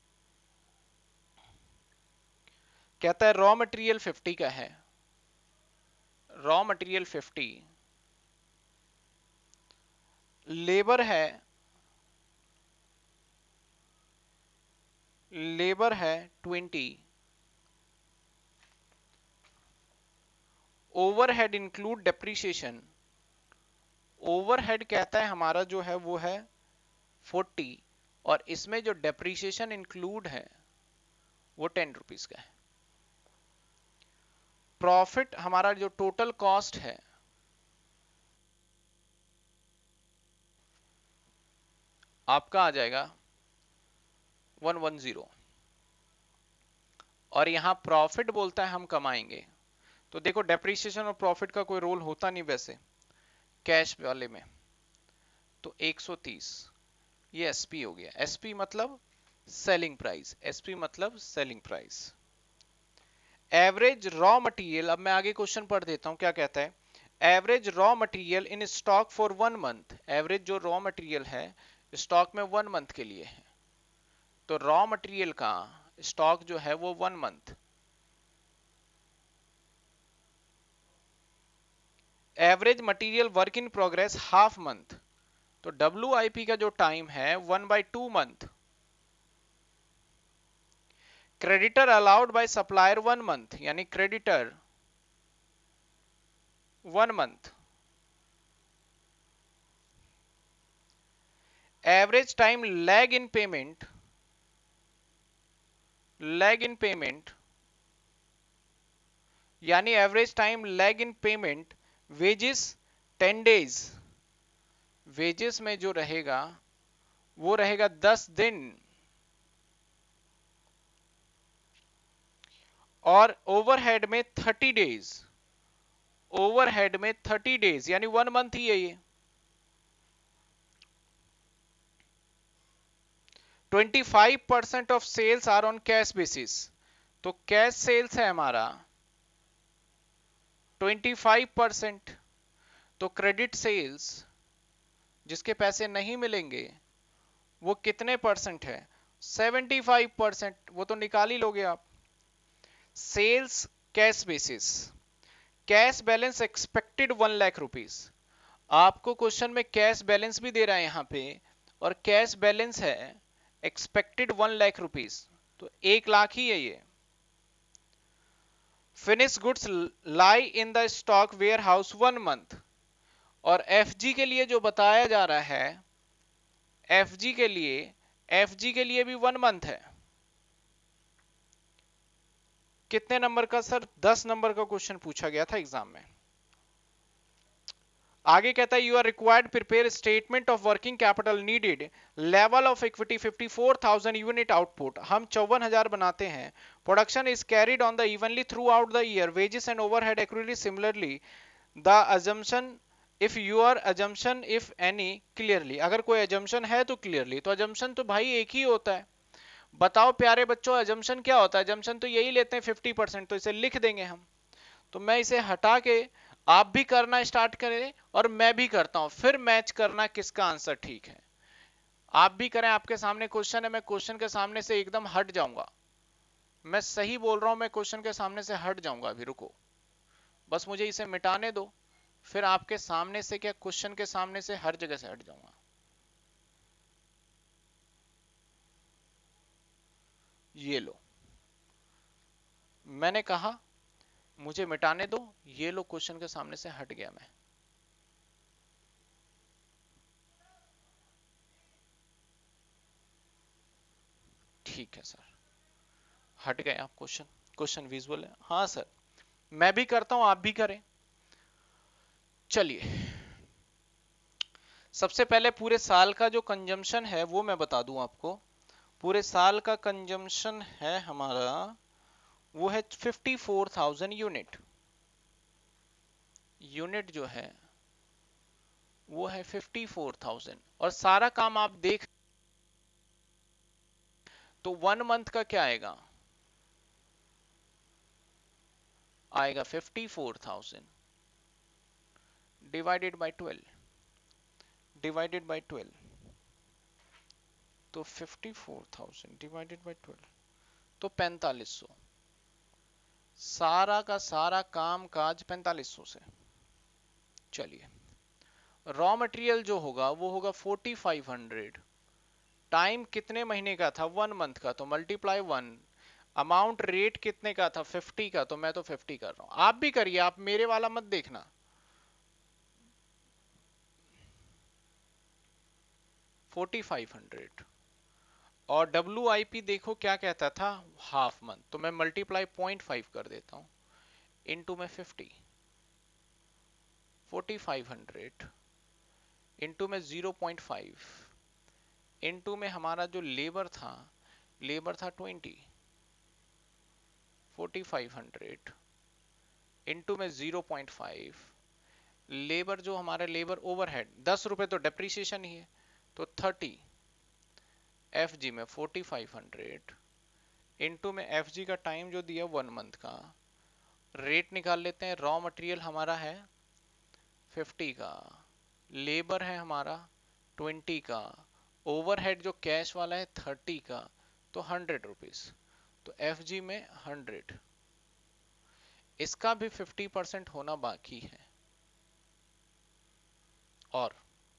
कहता है रॉ मटेरियल 50 का है, रॉ मटेरियल 50, लेबर है 20, ओवरहेड इंक्लूड डेप्रीशिएशन, ओवरहेड कहता है हमारा जो है वो है 40, और इसमें जो डेप्रीशिएशन इंक्लूड है वो 10 रुपीज का है। प्रॉफिट हमारा जो टोटल कॉस्ट है आपका आ जाएगा 110, और यहां प्रॉफिट बोलता है हम कमाएंगे। तो देखो, डेप्रीशिएशन और प्रॉफिट का कोई रोल होता नहीं वैसे कैश वाले में, तो 130 ये एसपी हो गया। एसपी मतलब सेलिंग प्राइस, एसपी मतलब selling price. Average raw material, अब मैं आगे क्वेश्चन पढ़ देता हूं क्या कहता है। Average raw material in stock for 1 month, average जो रॉ मटेरियल है स्टॉक में 1 मंथ के लिए है, तो रॉ मटेरियल का स्टॉक जो है वो 1 month. Average material work in progress half month, तो WIP का जो टाइम है 1/2 month. Creditor allowed by supplier 1 month, यानी creditor 1 month. Average time lag in payment, lag in payment यानी average time lag in payment wages 10 days, wages में जो रहेगा वो रहेगा 10 दिन, और ओवरहेड में 30 डेज, ओवरहेड में 30 डेज यानी 1 मंथ ही है ये। 25% of sales are on cash basis, तो कैश सेल्स है हमारा 25%, तो क्रेडिट सेल्स जिसके पैसे नहीं मिलेंगे वो कितने परसेंट है, 75%, वो तो निकाल ही लोगे आप। Sales cash basis, cash balance expected 1 lakh rupees, आपको क्वेश्चन में कैश बैलेंस भी दे रहा है यहां पे, और कैश बैलेंस है एक्सपेक्टेड 1 लाख रुपीस, तो 1 लाख ही है ये। Finish goods lie in the stock warehouse 1 month, और FG के लिए जो बताया जा रहा है, FG के लिए भी 1 मंथ है। कितने नंबर का सर? 10 नंबर का क्वेश्चन पूछा गया था एग्जाम में। आगे कहता है you are required prepare statement of working capital needed, level of equity 54,000 unit output, हम 54,000 बनाते हैं। Production is carried on the evenly throughout the year, wages and overhead accurately similarly, the assumption if your assumption if any clearly, अगर कोई assumption है तो clearly, तो assumption तो भाई एक ही होता है। बताओ प्यारे बच्चों अजम्पशन क्या होता है? अजम्पशन तो यही लेते हैं 50%, तो इसे लिख देंगे हम। तो मैं इसे हटा के आप भी करना स्टार्ट करें और मैं भी करता हूं, फिर मैच करना किसका आंसर ठीक है। आप भी करें, आपके सामने क्वेश्चन है, मैं क्वेश्चन के सामने से एकदम हट जाऊंगा। मैं सही बोल रहा हूं, मैं क्वेश्चन के सामने से हट जाऊंगा अभी, रुको बस मुझे इसे मिटाने दो, फिर आपके सामने से क्या क्वेश्चन के सामने से हर जगह से हट जाऊंगा। ये लो, मैंने कहा मुझे मिटाने दो, ये लो क्वेश्चन के सामने से हट गया मैं। ठीक है सर, हट गए आप, क्वेश्चन क्वेश्चन विजुअल है। हाँ सर, मैं भी करता हूं, आप भी करें। चलिए, सबसे पहले पूरे साल का जो कंजम्पशन है वो मैं बता दूं आपको। पूरे साल का कंजम्पशन है हमारा, वो है 54,000 यूनिट। यूनिट जो है वो है 54,000, और सारा काम आप देख, तो 1 मंथ का क्या आएगा? आएगा 54,000 डिवाइडेड बाय 12, डिवाइडेड बाय 12, तो 54,000 डिवाइडेड बाय 12, तो 4500। सारा का सारा काम काज 4500 से। चलिए, रॉ मटेरियल जो होगा वो होगा 4500। टाइम कितने महीने का था? 1 मंथ का, तो मल्टीप्लाई 1। अमाउंट रेट कितने का था? 50 का, तो मैं तो 50 कर रहा हूं, आप भी करिए, आप मेरे वाला मत देखना। 4500, और WIP देखो क्या कहता था? हाफ मंथ, तो मैं मल्टीप्लाई 0.5 कर देता हूं, इनटू में 50, 4500 इनटू में 0.5, इनटू में हमारा जो लेबर था, लेबर था 20, 4500 इनटू में 0.5, लेबर जो हमारे लेबर ओवरहेड 10 रुपए तो डेप्रिसिएशन ही है, तो 30, FG में 4500 इनटू में FG का टाइम जो दिया 1 मंथ का, रेट निकाल लेते हैं। रॉ मटेरियल हमारा है 50 का, लेबर है हमारा 20 का, ओवरहेड जो कैश वाला है 30 का, तो 100 रुपीज, तो FG में 100, इसका भी 50% होना बाकी है। और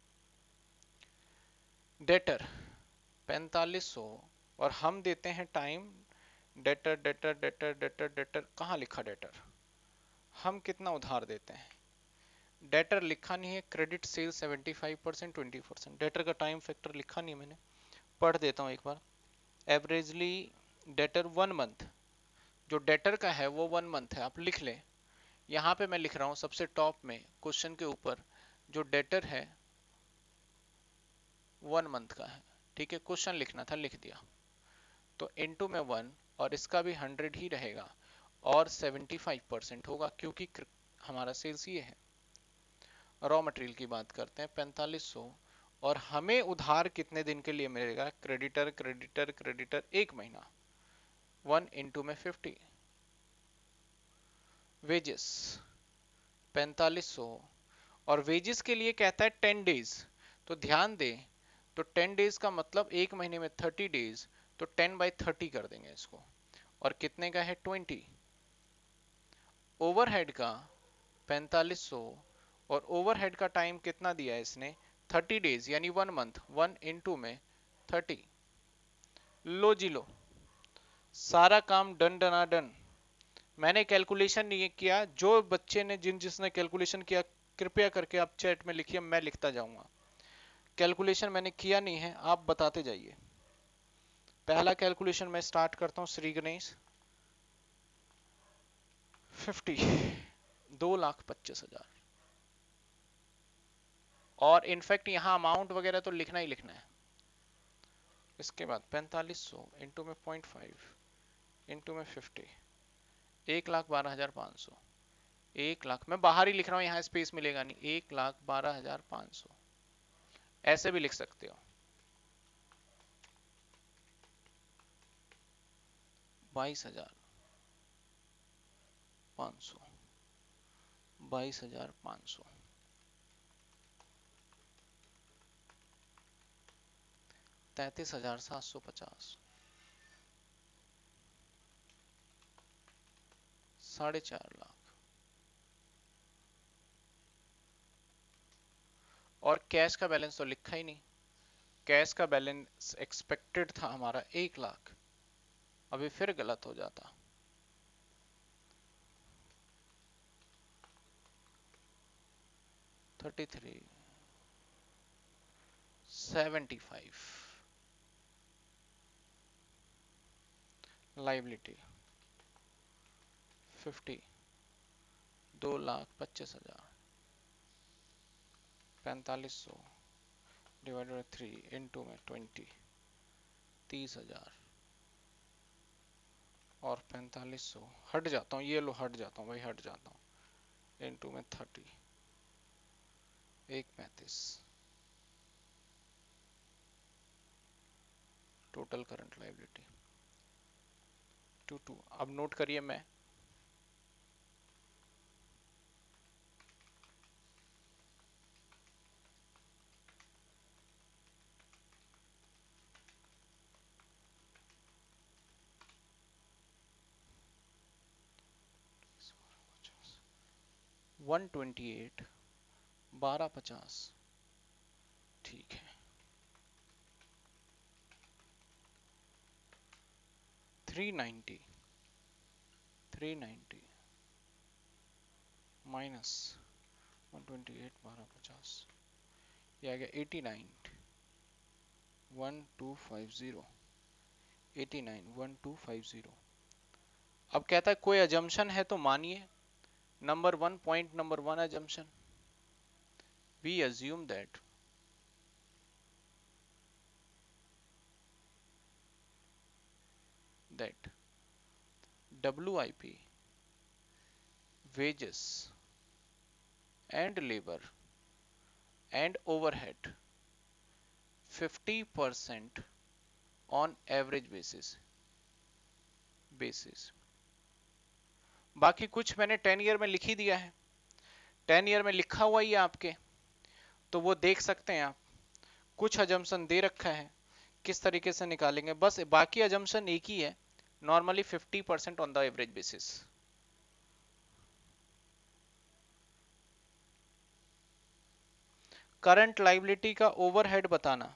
डेटर 4500, और हम देते हैं time. Debtor debtor debtor debtor debtor कहाँ लिखा डेटर? हम कितना उधार देते हैं? डेटर लिखा नहीं है, क्रेडिट सेल 75%, 20%। डेटर का टाइम फैक्टर लिखा नहीं है मैंने, पढ़ देता हूँ एक बार। एवरेजली डेटर 1 मंथ, जो डेटर का है वो 1 मंथ है, आप लिख लें। यहाँ पे मैं लिख रहा हूँ सबसे टॉप में क्वेश्चन के ऊपर, जो डेटर है 1 मंथ का है। ठीक है, क्वेश्चन लिखना था, लिख दिया, तो इनटू में 1, और इसका भी 100 ही रहेगा, और 75% होगा, क्योंकि हमारा सेल्स ये है। रॉ मटेरियल की बात करते हैं 4500, और हमें उधार कितने दिन के लिए मिलेगा? क्रेडिटर क्रेडिटर क्रेडिटर 1 महीना, 1 इनटू में 50, वेजेस 4500, और वेजेस के लिए कहता है 10 डेज, तो ध्यान दे, तो 10 डेज का मतलब 1 महीने में 30 डेज, तो 10/30 कर देंगे इसको, और कितने का है? 20। ओवरहेड का 4500, और ओवरहेड का टाइम कितना दिया है इसने? 30 डेज, यानी 1 मंथ, 1 इनटू में 30। लो जी लो, सारा काम डन डना डन। मैंने कैलकुलेशन नहीं किया, जो बच्चे ने जिसने कैलकुलेशन किया कृपया करके आप चैट में लिखिए, मैं लिखता जाऊंगा। कैलकुलेशन मैंने किया नहीं है, आप बताते जाइए। पहला कैलकुलेशन मैं स्टार्ट करता हूं, श्री गणेश 50, 2,25,000, और इनफैक्ट यहाँ अमाउंट वगैरह तो लिखना ही लिखना है। इसके बाद 4500 इंटू में 0.5 इंटू में 50, 1,12,500, 1,00,000 मैं बाहर ही लिख रहा हूँ, यहाँ स्पेस मिलेगा नहीं। 1,12,500 ऐसे भी लिख सकते हो। 22,500 22,500 33,750 4.5 लाख। और कैश का बैलेंस तो लिखा ही नहीं। कैश का बैलेंस एक्सपेक्टेड था हमारा 1,00,000, अभी फिर गलत हो जाता। 33,75 लाइबिलिटी 50 2,25,000 4500 डिवाइडेड बाई 3 इंटू में 20 30,000 और 4500 हट जाता हूँ, ये लो हट जाता हूँ भाई, हट जाता हूँ, इंटू में 30 1,35 टोटल करंट लाइबिलिटी 22। अब नोट करिए, मैं वन 128 1250 ठीक है। 390 माइनस 128 1250 ये आ गया 89 1250 89 1250। अब कहता है कोई अजम्पशन है तो मानिए। Number 1 point number 1 assumption, we assume that WIP wages and labor and overhead 50% on average basis। बाकी कुछ मैंने 10 ईयर में लिख ही दिया है, 10 ईयर में लिखा हुआ ही है आपके, तो वो देख सकते हैं आप। कुछ अजम्पशन दे रखा है, किस तरीके से निकालेंगे, बस बाकी अजम्पशन एक ही है, normally 50% on the average basis. Current liability का ओवरहेड बताना,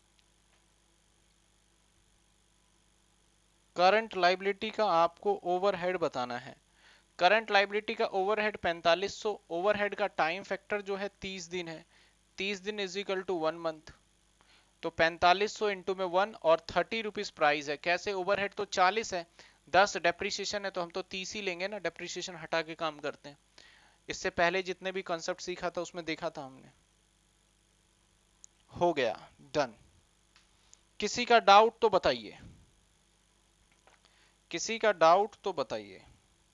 करंट लाइबिलिटी का आपको ओवरहेड बताना है। करंट लाइबिलिटी का ओवरहेड 4500, ओवरहेड का टाइम फैक्टर जो है 30 दिन है, 30 दिन इज इक्वल टू 1 मंथ, तो 4500 इंटू में 1 और 30 रुपीज प्राइस है। कैसे, ओवरहेड तो 40 है, 10 डेप्रिसिएशन है, तो हम तो 30 ही लेंगे ना, डेप्रिसिएशन हटा के काम करते हैं। इससे पहले जितने भी कॉन्सेप्ट सीखा था उसमें देखा था हमने। हो गया, डन। किसी का डाउट तो बताइए, किसी का डाउट तो बताइए।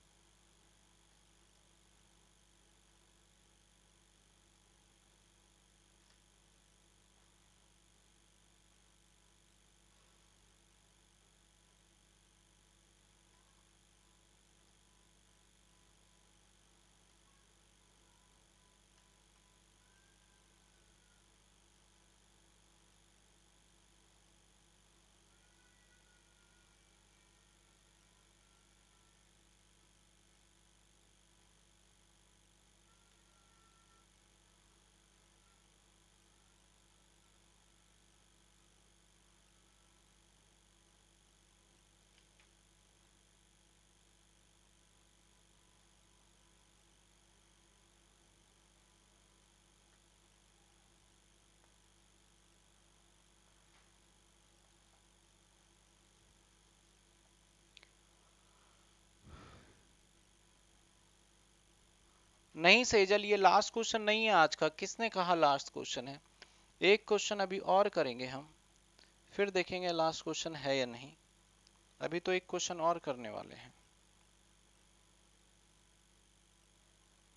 नहीं सेजल, ये लास्ट क्वेश्चन नहीं है आज का। किसने कहा लास्ट क्वेश्चन है? एक क्वेश्चन अभी और करेंगे हम, फिर देखेंगे लास्ट क्वेश्चन है या नहीं। अभी तो एक क्वेश्चन और करने वाले हैं।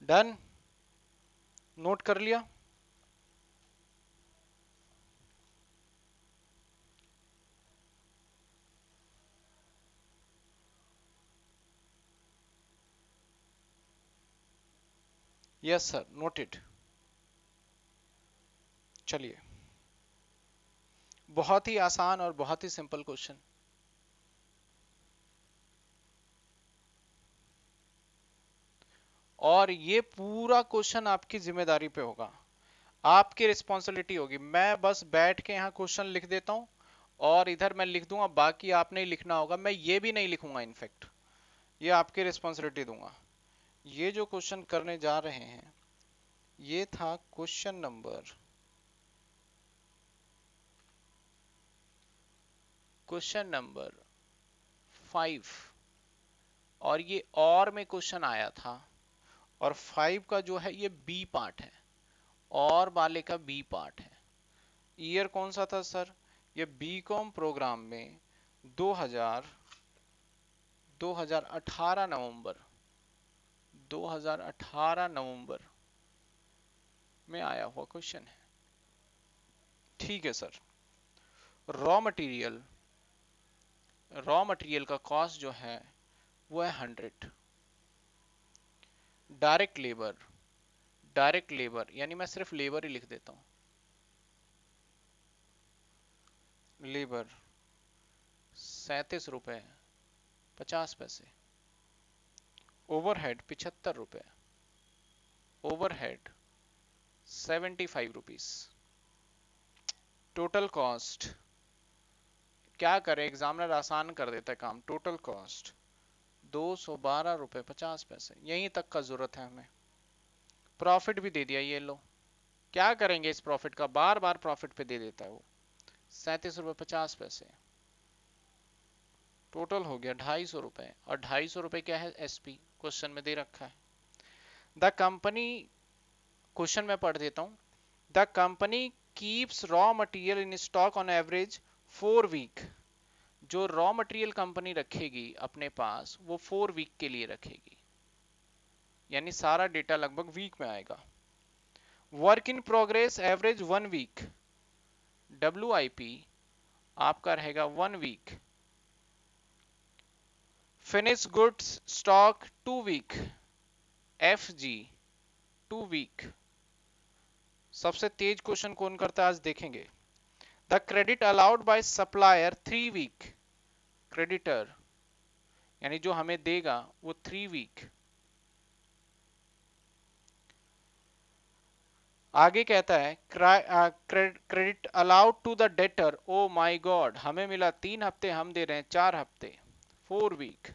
डन, नोट कर लिया। Yes sir, noted. चलिए, बहुत ही आसान और बहुत ही सिंपल क्वेश्चन। और ये पूरा क्वेश्चन आपकी जिम्मेदारी पे होगा, आपकी रिस्पॉन्सिबिलिटी होगी। मैं बस बैठ के यहाँ क्वेश्चन लिख देता हूँ और इधर मैं लिख दूंगा, बाकी आपने ही लिखना होगा। मैं ये भी नहीं लिखूंगा, इनफैक्ट ये आपकी रिस्पॉन्सिबिलिटी दूंगा। ये जो क्वेश्चन करने जा रहे हैं, ये था क्वेश्चन नंबर 5, और ये और में क्वेश्चन आया था, और 5 का जो है ये बी पार्ट है, और वाले का बी पार्ट है। ईयर कौन सा था सर? ये बीकॉम प्रोग्राम में 2018 नवंबर 2018 नवंबर में आया हुआ क्वेश्चन है। ठीक है सर। रॉ मटेरियल का कॉस्ट जो है वो है 100। डायरेक्ट लेबर यानी मैं सिर्फ लेबर ही लिख देता हूं, लेबर 37 रुपए 50 पैसे, ओवरहेड 75 रुपए, ओवरहेड 75 रुपीस। टोटल कॉस्ट क्या करें, एग्जामिनर आसान कर देता है काम। टोटल कॉस्ट 212 रुपए 50 पैसे, यहीं तक का जरूरत है हमें। प्रॉफिट भी दे दिया, ये लो। क्या करेंगे इस प्रॉफिट का, बार बार प्रॉफिट पे दे देता है वो। 37 रुपए 50 पैसे, टोटल हो गया 250 रुपए। और 250 रुपए क्या है, एसपी क्वेश्चन में दे रखा है। द कंपनी, क्वेश्चन में पढ़ देता हूं। The company keeps raw material in stock on average 4 week. जो रॉ मटेरियल कंपनी रखेगी अपने पास, वो 4 वीक के लिए रखेगी, यानी सारा डेटा लगभग वीक में आएगा। Work in progress average 1 week, WIP आपका रहेगा 1 week. Finish goods stock 2 week, FG 2 week. सबसे तेज क्वेश्चन कौन करता है आज देखेंगे। The credit allowed by supplier 3 week, creditor यानी जो हमें देगा वो 3 वीक। आगे कहता है credit allowed to the debtor, oh my god, हमें मिला 3 हफ्ते, हम दे रहे हैं 4 हफ्ते, 4 week.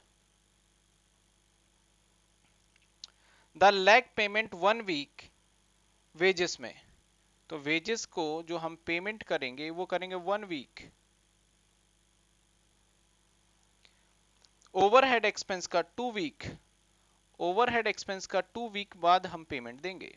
The lag payment 1 week wages में, तो वेजेस को जो हम पेमेंट करेंगे वो करेंगे 1 वीक। ओवरहेड एक्सपेंस का 2 वीक, ओवरहेड एक्सपेंस का 2 वीक बाद हम पेमेंट देंगे।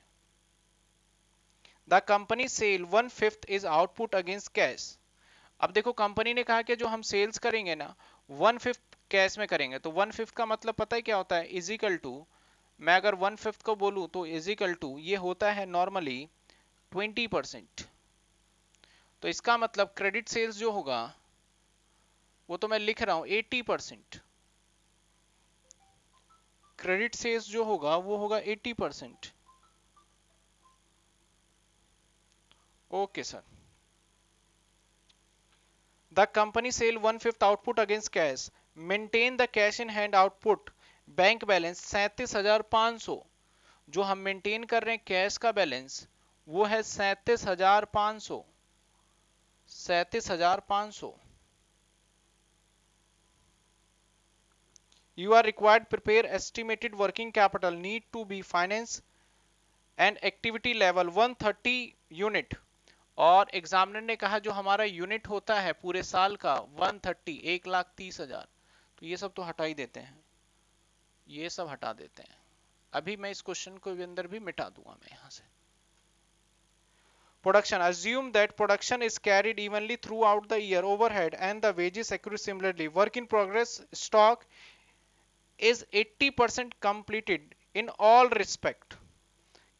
The company sell 1/5 is output against cash. अब देखो कंपनी ने कहा कि जो हम सेल्स करेंगे ना 1/5 कैश में करेंगे, तो 1/5 का मतलब पता है क्या होता है, इजिकल टू, मैं अगर 1/5 को बोलूं तो इजिकल टू ये होता है नॉर्मली 20%। तो इसका मतलब क्रेडिट सेल्स जो होगा वो तो मैं लिख रहा हूं 80%। क्रेडिट सेल्स जो होगा वो होगा 80%। Okay sir. The company sell 1/5 output against cash, maintain the cash in hand output, bank balance 37,500। जो हम मेंटेन कर रहे हैं कैश का बैलेंस वो है 37,500, 37,500। You are required to prepare estimated working capital need to be finance and activity level 130 unit. और examiner ने कहा जो हमारा यूनिट होता है पूरे साल का 130, 1,30,000। तो ये सब तो हटा ही देते हैं, ये सब हटा देते हैं। अभी मैं इस क्वेश्चन को भी अंदर भी मिटा दूंगा मैं यहां से। Production, assume that production is carried evenly throughout the year, overhead and the wages accrue similarly, work in progress stock is 80% completed in all respect।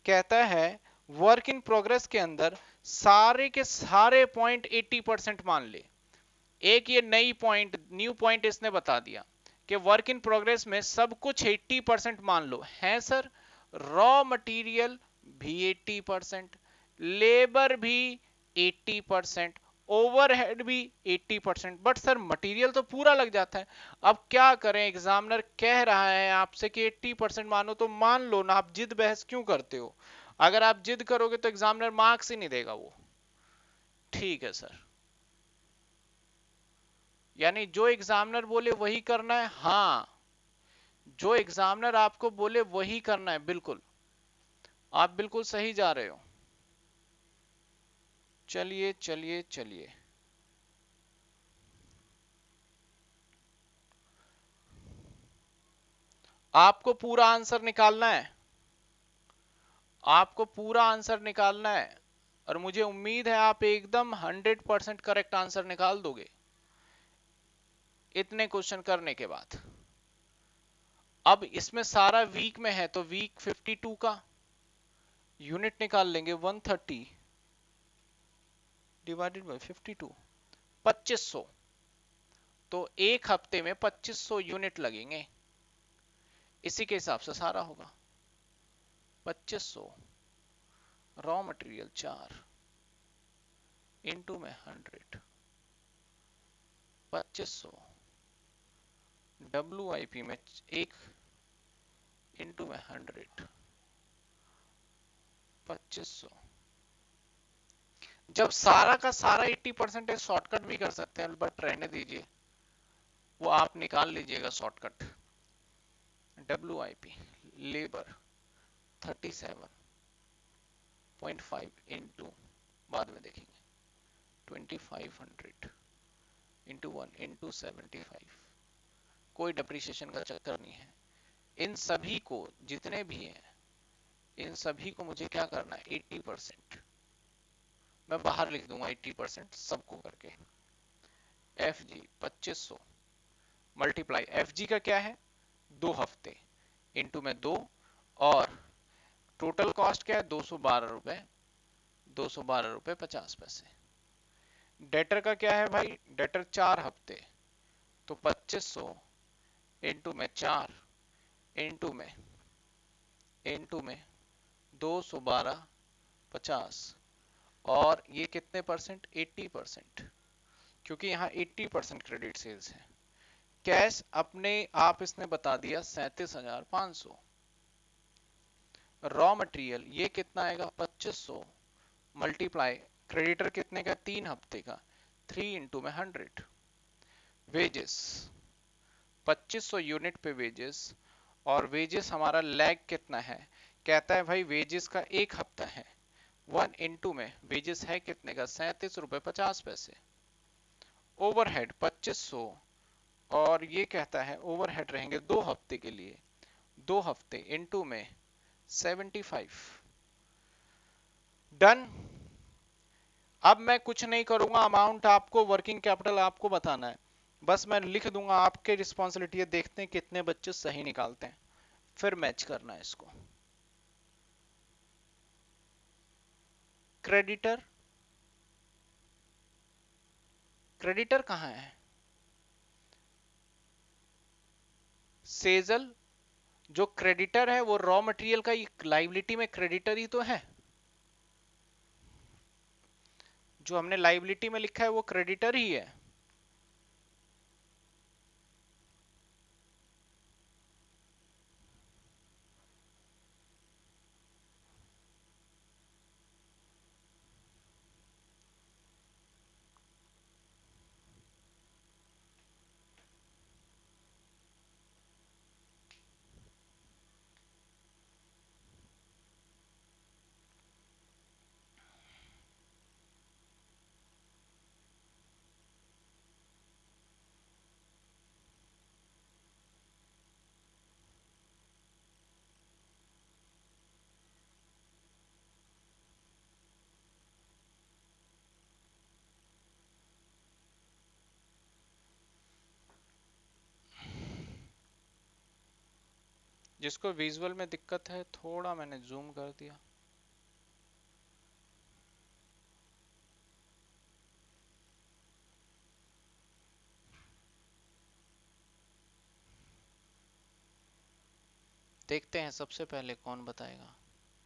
कहता है वर्क इन प्रोग्रेस के अंदर सारे के सारे पॉइंट 80% मान ले। एक ये न्यू पॉइंट इसने बता दिया कि वर्क इन प्रोग्रेस में सब कुछ 80% मान लो है सर। रॉ मटेरियल भी 80%, लेबर भी 80%, ओवरहेड भी 80%, बट सर मटेरियल तो पूरा लग जाता है। अब क्या करें, एग्जामिनर कह रहा है आपसे कि 80% मानो तो मान लो ना, आप जिद बहस क्यों करते हो? अगर आप जिद करोगे तो एग्जामिनर मार्क्स ही नहीं देगा वो। ठीक है सर, यानी जो एग्जामिनर बोले वही करना है। हाँ, जो एग्जामिनर आपको बोले वही करना है, बिल्कुल आप बिल्कुल सही जा रहे हो। चलिए चलिए चलिए, आपको पूरा आंसर निकालना है, आपको पूरा आंसर निकालना है, और मुझे उम्मीद है आप एकदम 100% करेक्ट आंसर निकाल दोगे इतने क्वेश्चन करने के बाद। अब इसमें सारा वीक में है तो वीक 52 का यूनिट निकाल लेंगे। 130 डिवाइडेड बाय 52, 2500। तो एक हफ्ते में 2500 यूनिट लगेंगे, इसी के हिसाब से सारा होगा। 2500 रॉ मटेरियल 4 इंटू में 100, 2500 WIP में 1 इंटू में 100, 2500। जब सारा का सारा 80% है, शॉर्टकट भी कर सकते हैं, बट रहने दीजिए, वो आप निकाल लीजिएगा शॉर्टकट। WIP लेबर 37.5 इंटू, बाद में देखेंगे, 2500 इंटू 1 इंटू 75। कोई डिप्रिसिएशन का चक्कर नहीं है। इन सभी को, जितने भी हैं, इन सभी को मुझे क्या करना है, 80%। मैं बाहर लिख दूंगा 80% सबको करके। FG 2500 मल्टीप्लाई, FG का क्या है, 2 हफ्ते, इंटू में 2, और टोटल कॉस्ट क्या है, 212 रुपए, 212 रुपए 50 पैसे। डेटर का क्या है भाई, डेटर 4 हफ्ते, तो 2500 इंटू में 4 इंटू में 212.50, और ये कितने परसेंट, 80%, क्योंकि यहाँ 80% क्रेडिट सेल्स है। कैश अपने आप इसने बता दिया 37,500। रॉ मटेरियल ये कितना आएगा, 2500 मल्टीप्लाई, क्रेडिटर कितने का, 3 हफ्ते का, 3 इंटू में 100। वेजेस 2500 यूनिट पे वेजेस, और वेजेस हमारा लैग कितना है, कहता है भाई वेजेस का 1 हफ्ता है, 1 इंटू में वेजेस है कितने का, 37 रुपए 50 पैसे। ओवरहेड 2500, और ये कहता है ओवरहेड रहेंगे 2 हफ्ते के लिए, 2 हफ्ते इंटू में 75। डन। अब मैं कुछ नहीं करूंगा, अमाउंट आपको, वर्किंग कैपिटल आपको बताना है, बस मैं लिख दूंगा, आपके रिस्पॉन्सिबिलिटी है, देखते हैं कितने बच्चे सही निकालते हैं, फिर मैच करना है इसको। क्रेडिटर, क्रेडिटर कहां है, सेजल, जो क्रेडिटर है वो रॉ मटेरियल का लाइबिलिटी में क्रेडिटर ही तो है, जो हमने लाइबिलिटी में लिखा है वो क्रेडिटर ही है। जिसको विजुअल में दिक्कत है, थोड़ा मैंने जूम कर दिया। देखते हैं सबसे पहले कौन बताएगा।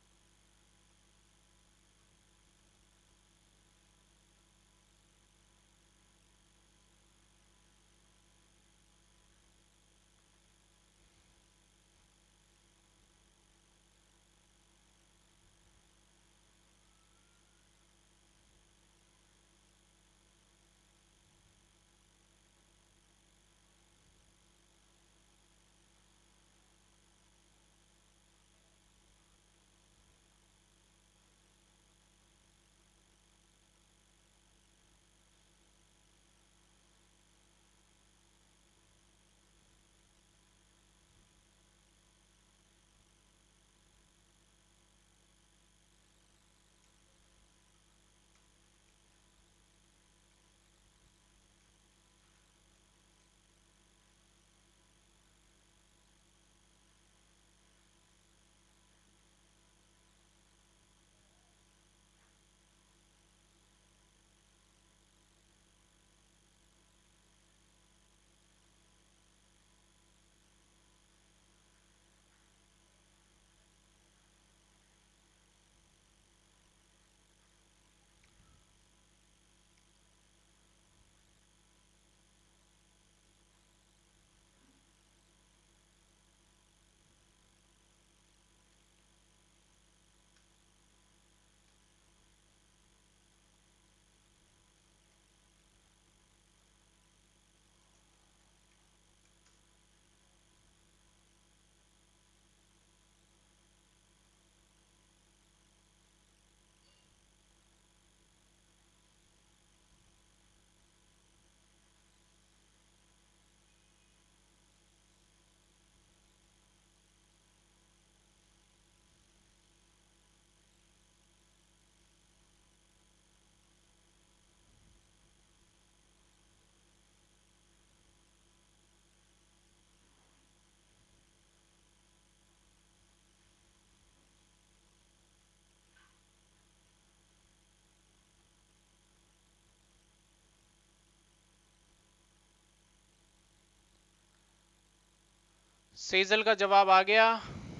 सेजल का जवाब आ गया।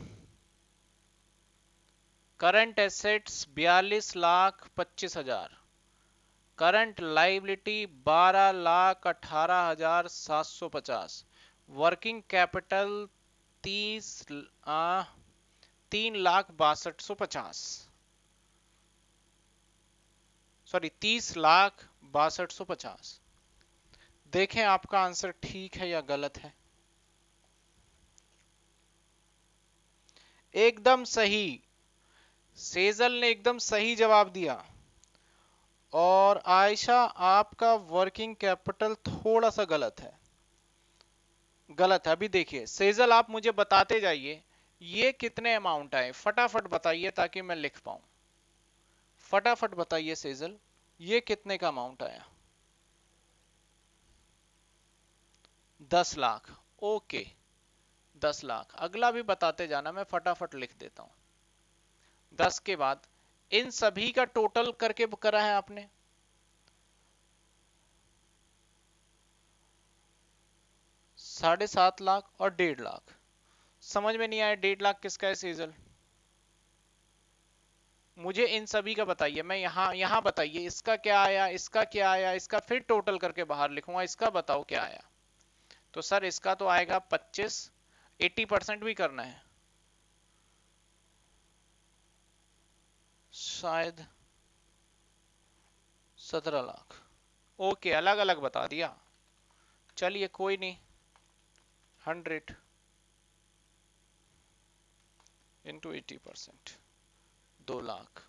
Current assets 42,25,000, current liability 12,18,750, working capital 3,62,50, sorry 30,62,50। देखें आपका आंसर ठीक है या गलत है। एकदम सही, सेजल ने एकदम सही जवाब दिया। और आयशा आपका वर्किंग कैपिटल थोड़ा सा गलत है, गलत है। अभी देखिए सेजल आप मुझे बताते जाइए ये कितने अमाउंट आए, फटाफट बताइए ताकि मैं लिख पाऊं। फटाफट बताइए सेजल ये कितने का अमाउंट आया। 10 लाख, ओके 10 लाख। अगला भी बताते जाना, मैं फटाफट लिख देता हूं। 10 के बाद इन सभी का टोटल करके करा है आपने, 7.5 लाख और 1.5 लाख। समझ में नहीं आया 1.5 लाख किसका है सेजल, मुझे इन सभी का बताइए। मैं यहां बताइए इसका क्या आया, इसका क्या आया, इसका फिर टोटल करके बाहर लिखूंगा, इसका बताओ क्या आया। तो सर इसका तो आएगा 25, 80% भी करना है शायद 17 लाख। ओके अलग अलग बता दिया, चलिए कोई नहीं। 100 इंटू 80%, 2 लाख,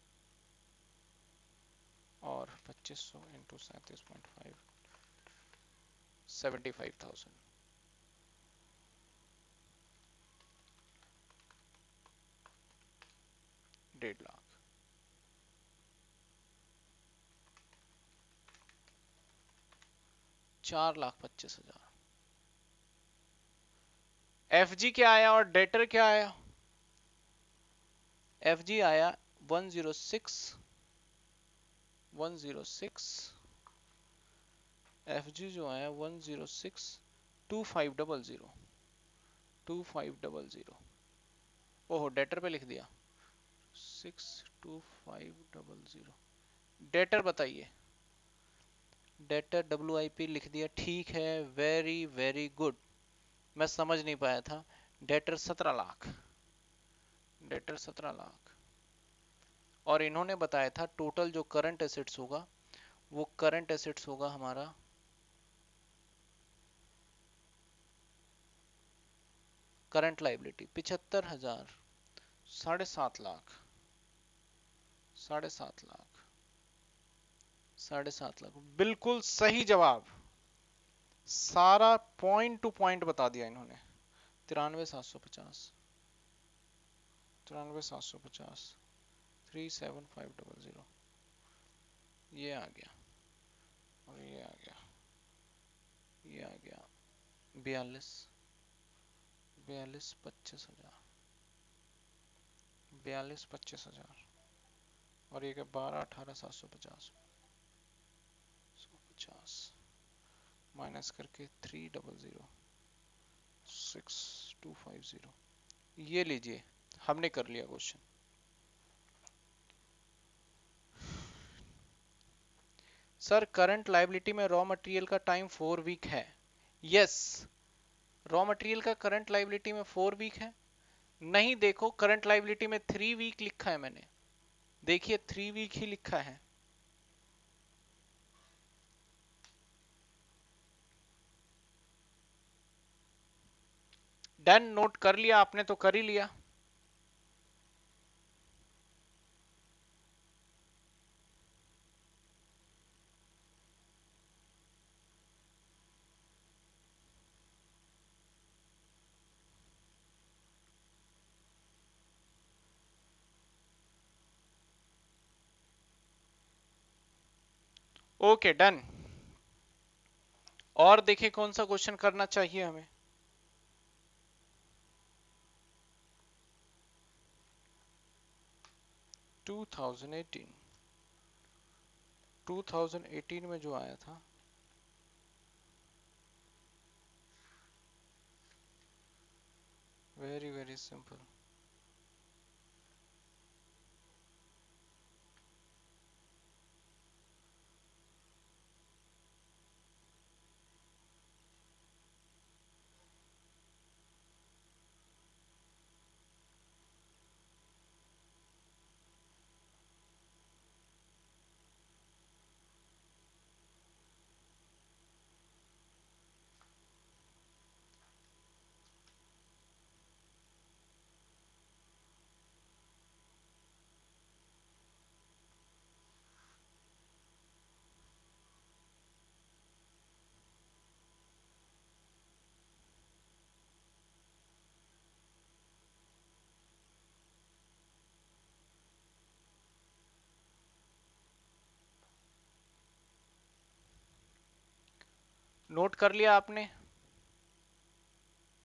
और 2500 इंटू 37.5, 75,000। 1.5 लाख, 4,25,000। एफ जी क्या आया और डेटर क्या आया। एफ जी आया 106, 106। एफ जी जो आया 106, 2500, 2500। ओहो डेटर पे लिख दिया 62500। डेटर बताइए। डेटर WIP लिख दिया, ठीक है, वेरी वेरी गुड। मैं समझ नहीं पाया था। Debtor 17 lakh, debtor 17 lakh. और इन्होंने बताया था टोटल जो करंट एसेट्स होगा वो करंट एसेट्स होगा हमारा करंट लाइबिलिटी 75,000, 7.5 लाख, 7.5 लाख, 7.5 लाख, बिल्कुल सही जवाब। सारा पॉइंट टू पॉइंट बता दिया इन्होंने। 93,750, 93,750, 37500, ये आ गया और ये आ गया, ये आ गया 42, 42,25,000, 42,25,000। और ये क्या 12,18,750, 150 माइनस करके 300, 6250। ये लीजिए, हमने कर लिया क्वेश्चन। सर करंट लायबिलिटी में रॉ मटेरियल का टाइम 4 वीक है। यस, रॉ मटेरियल का करंट लायबिलिटी में 4 वीक है। नहीं, देखो करंट लायबिलिटी में 3 वीक लिखा है मैंने, देखिए 3 वीक ही लिखा है। डन, नोट कर लिया आपने तो कर ही लिया। Okay done. और देखिए कौन सा क्वेश्चन करना चाहिए हमें। टू 2018 में जो आया था, वेरी वेरी सिंपल। नोट कर लिया आपने।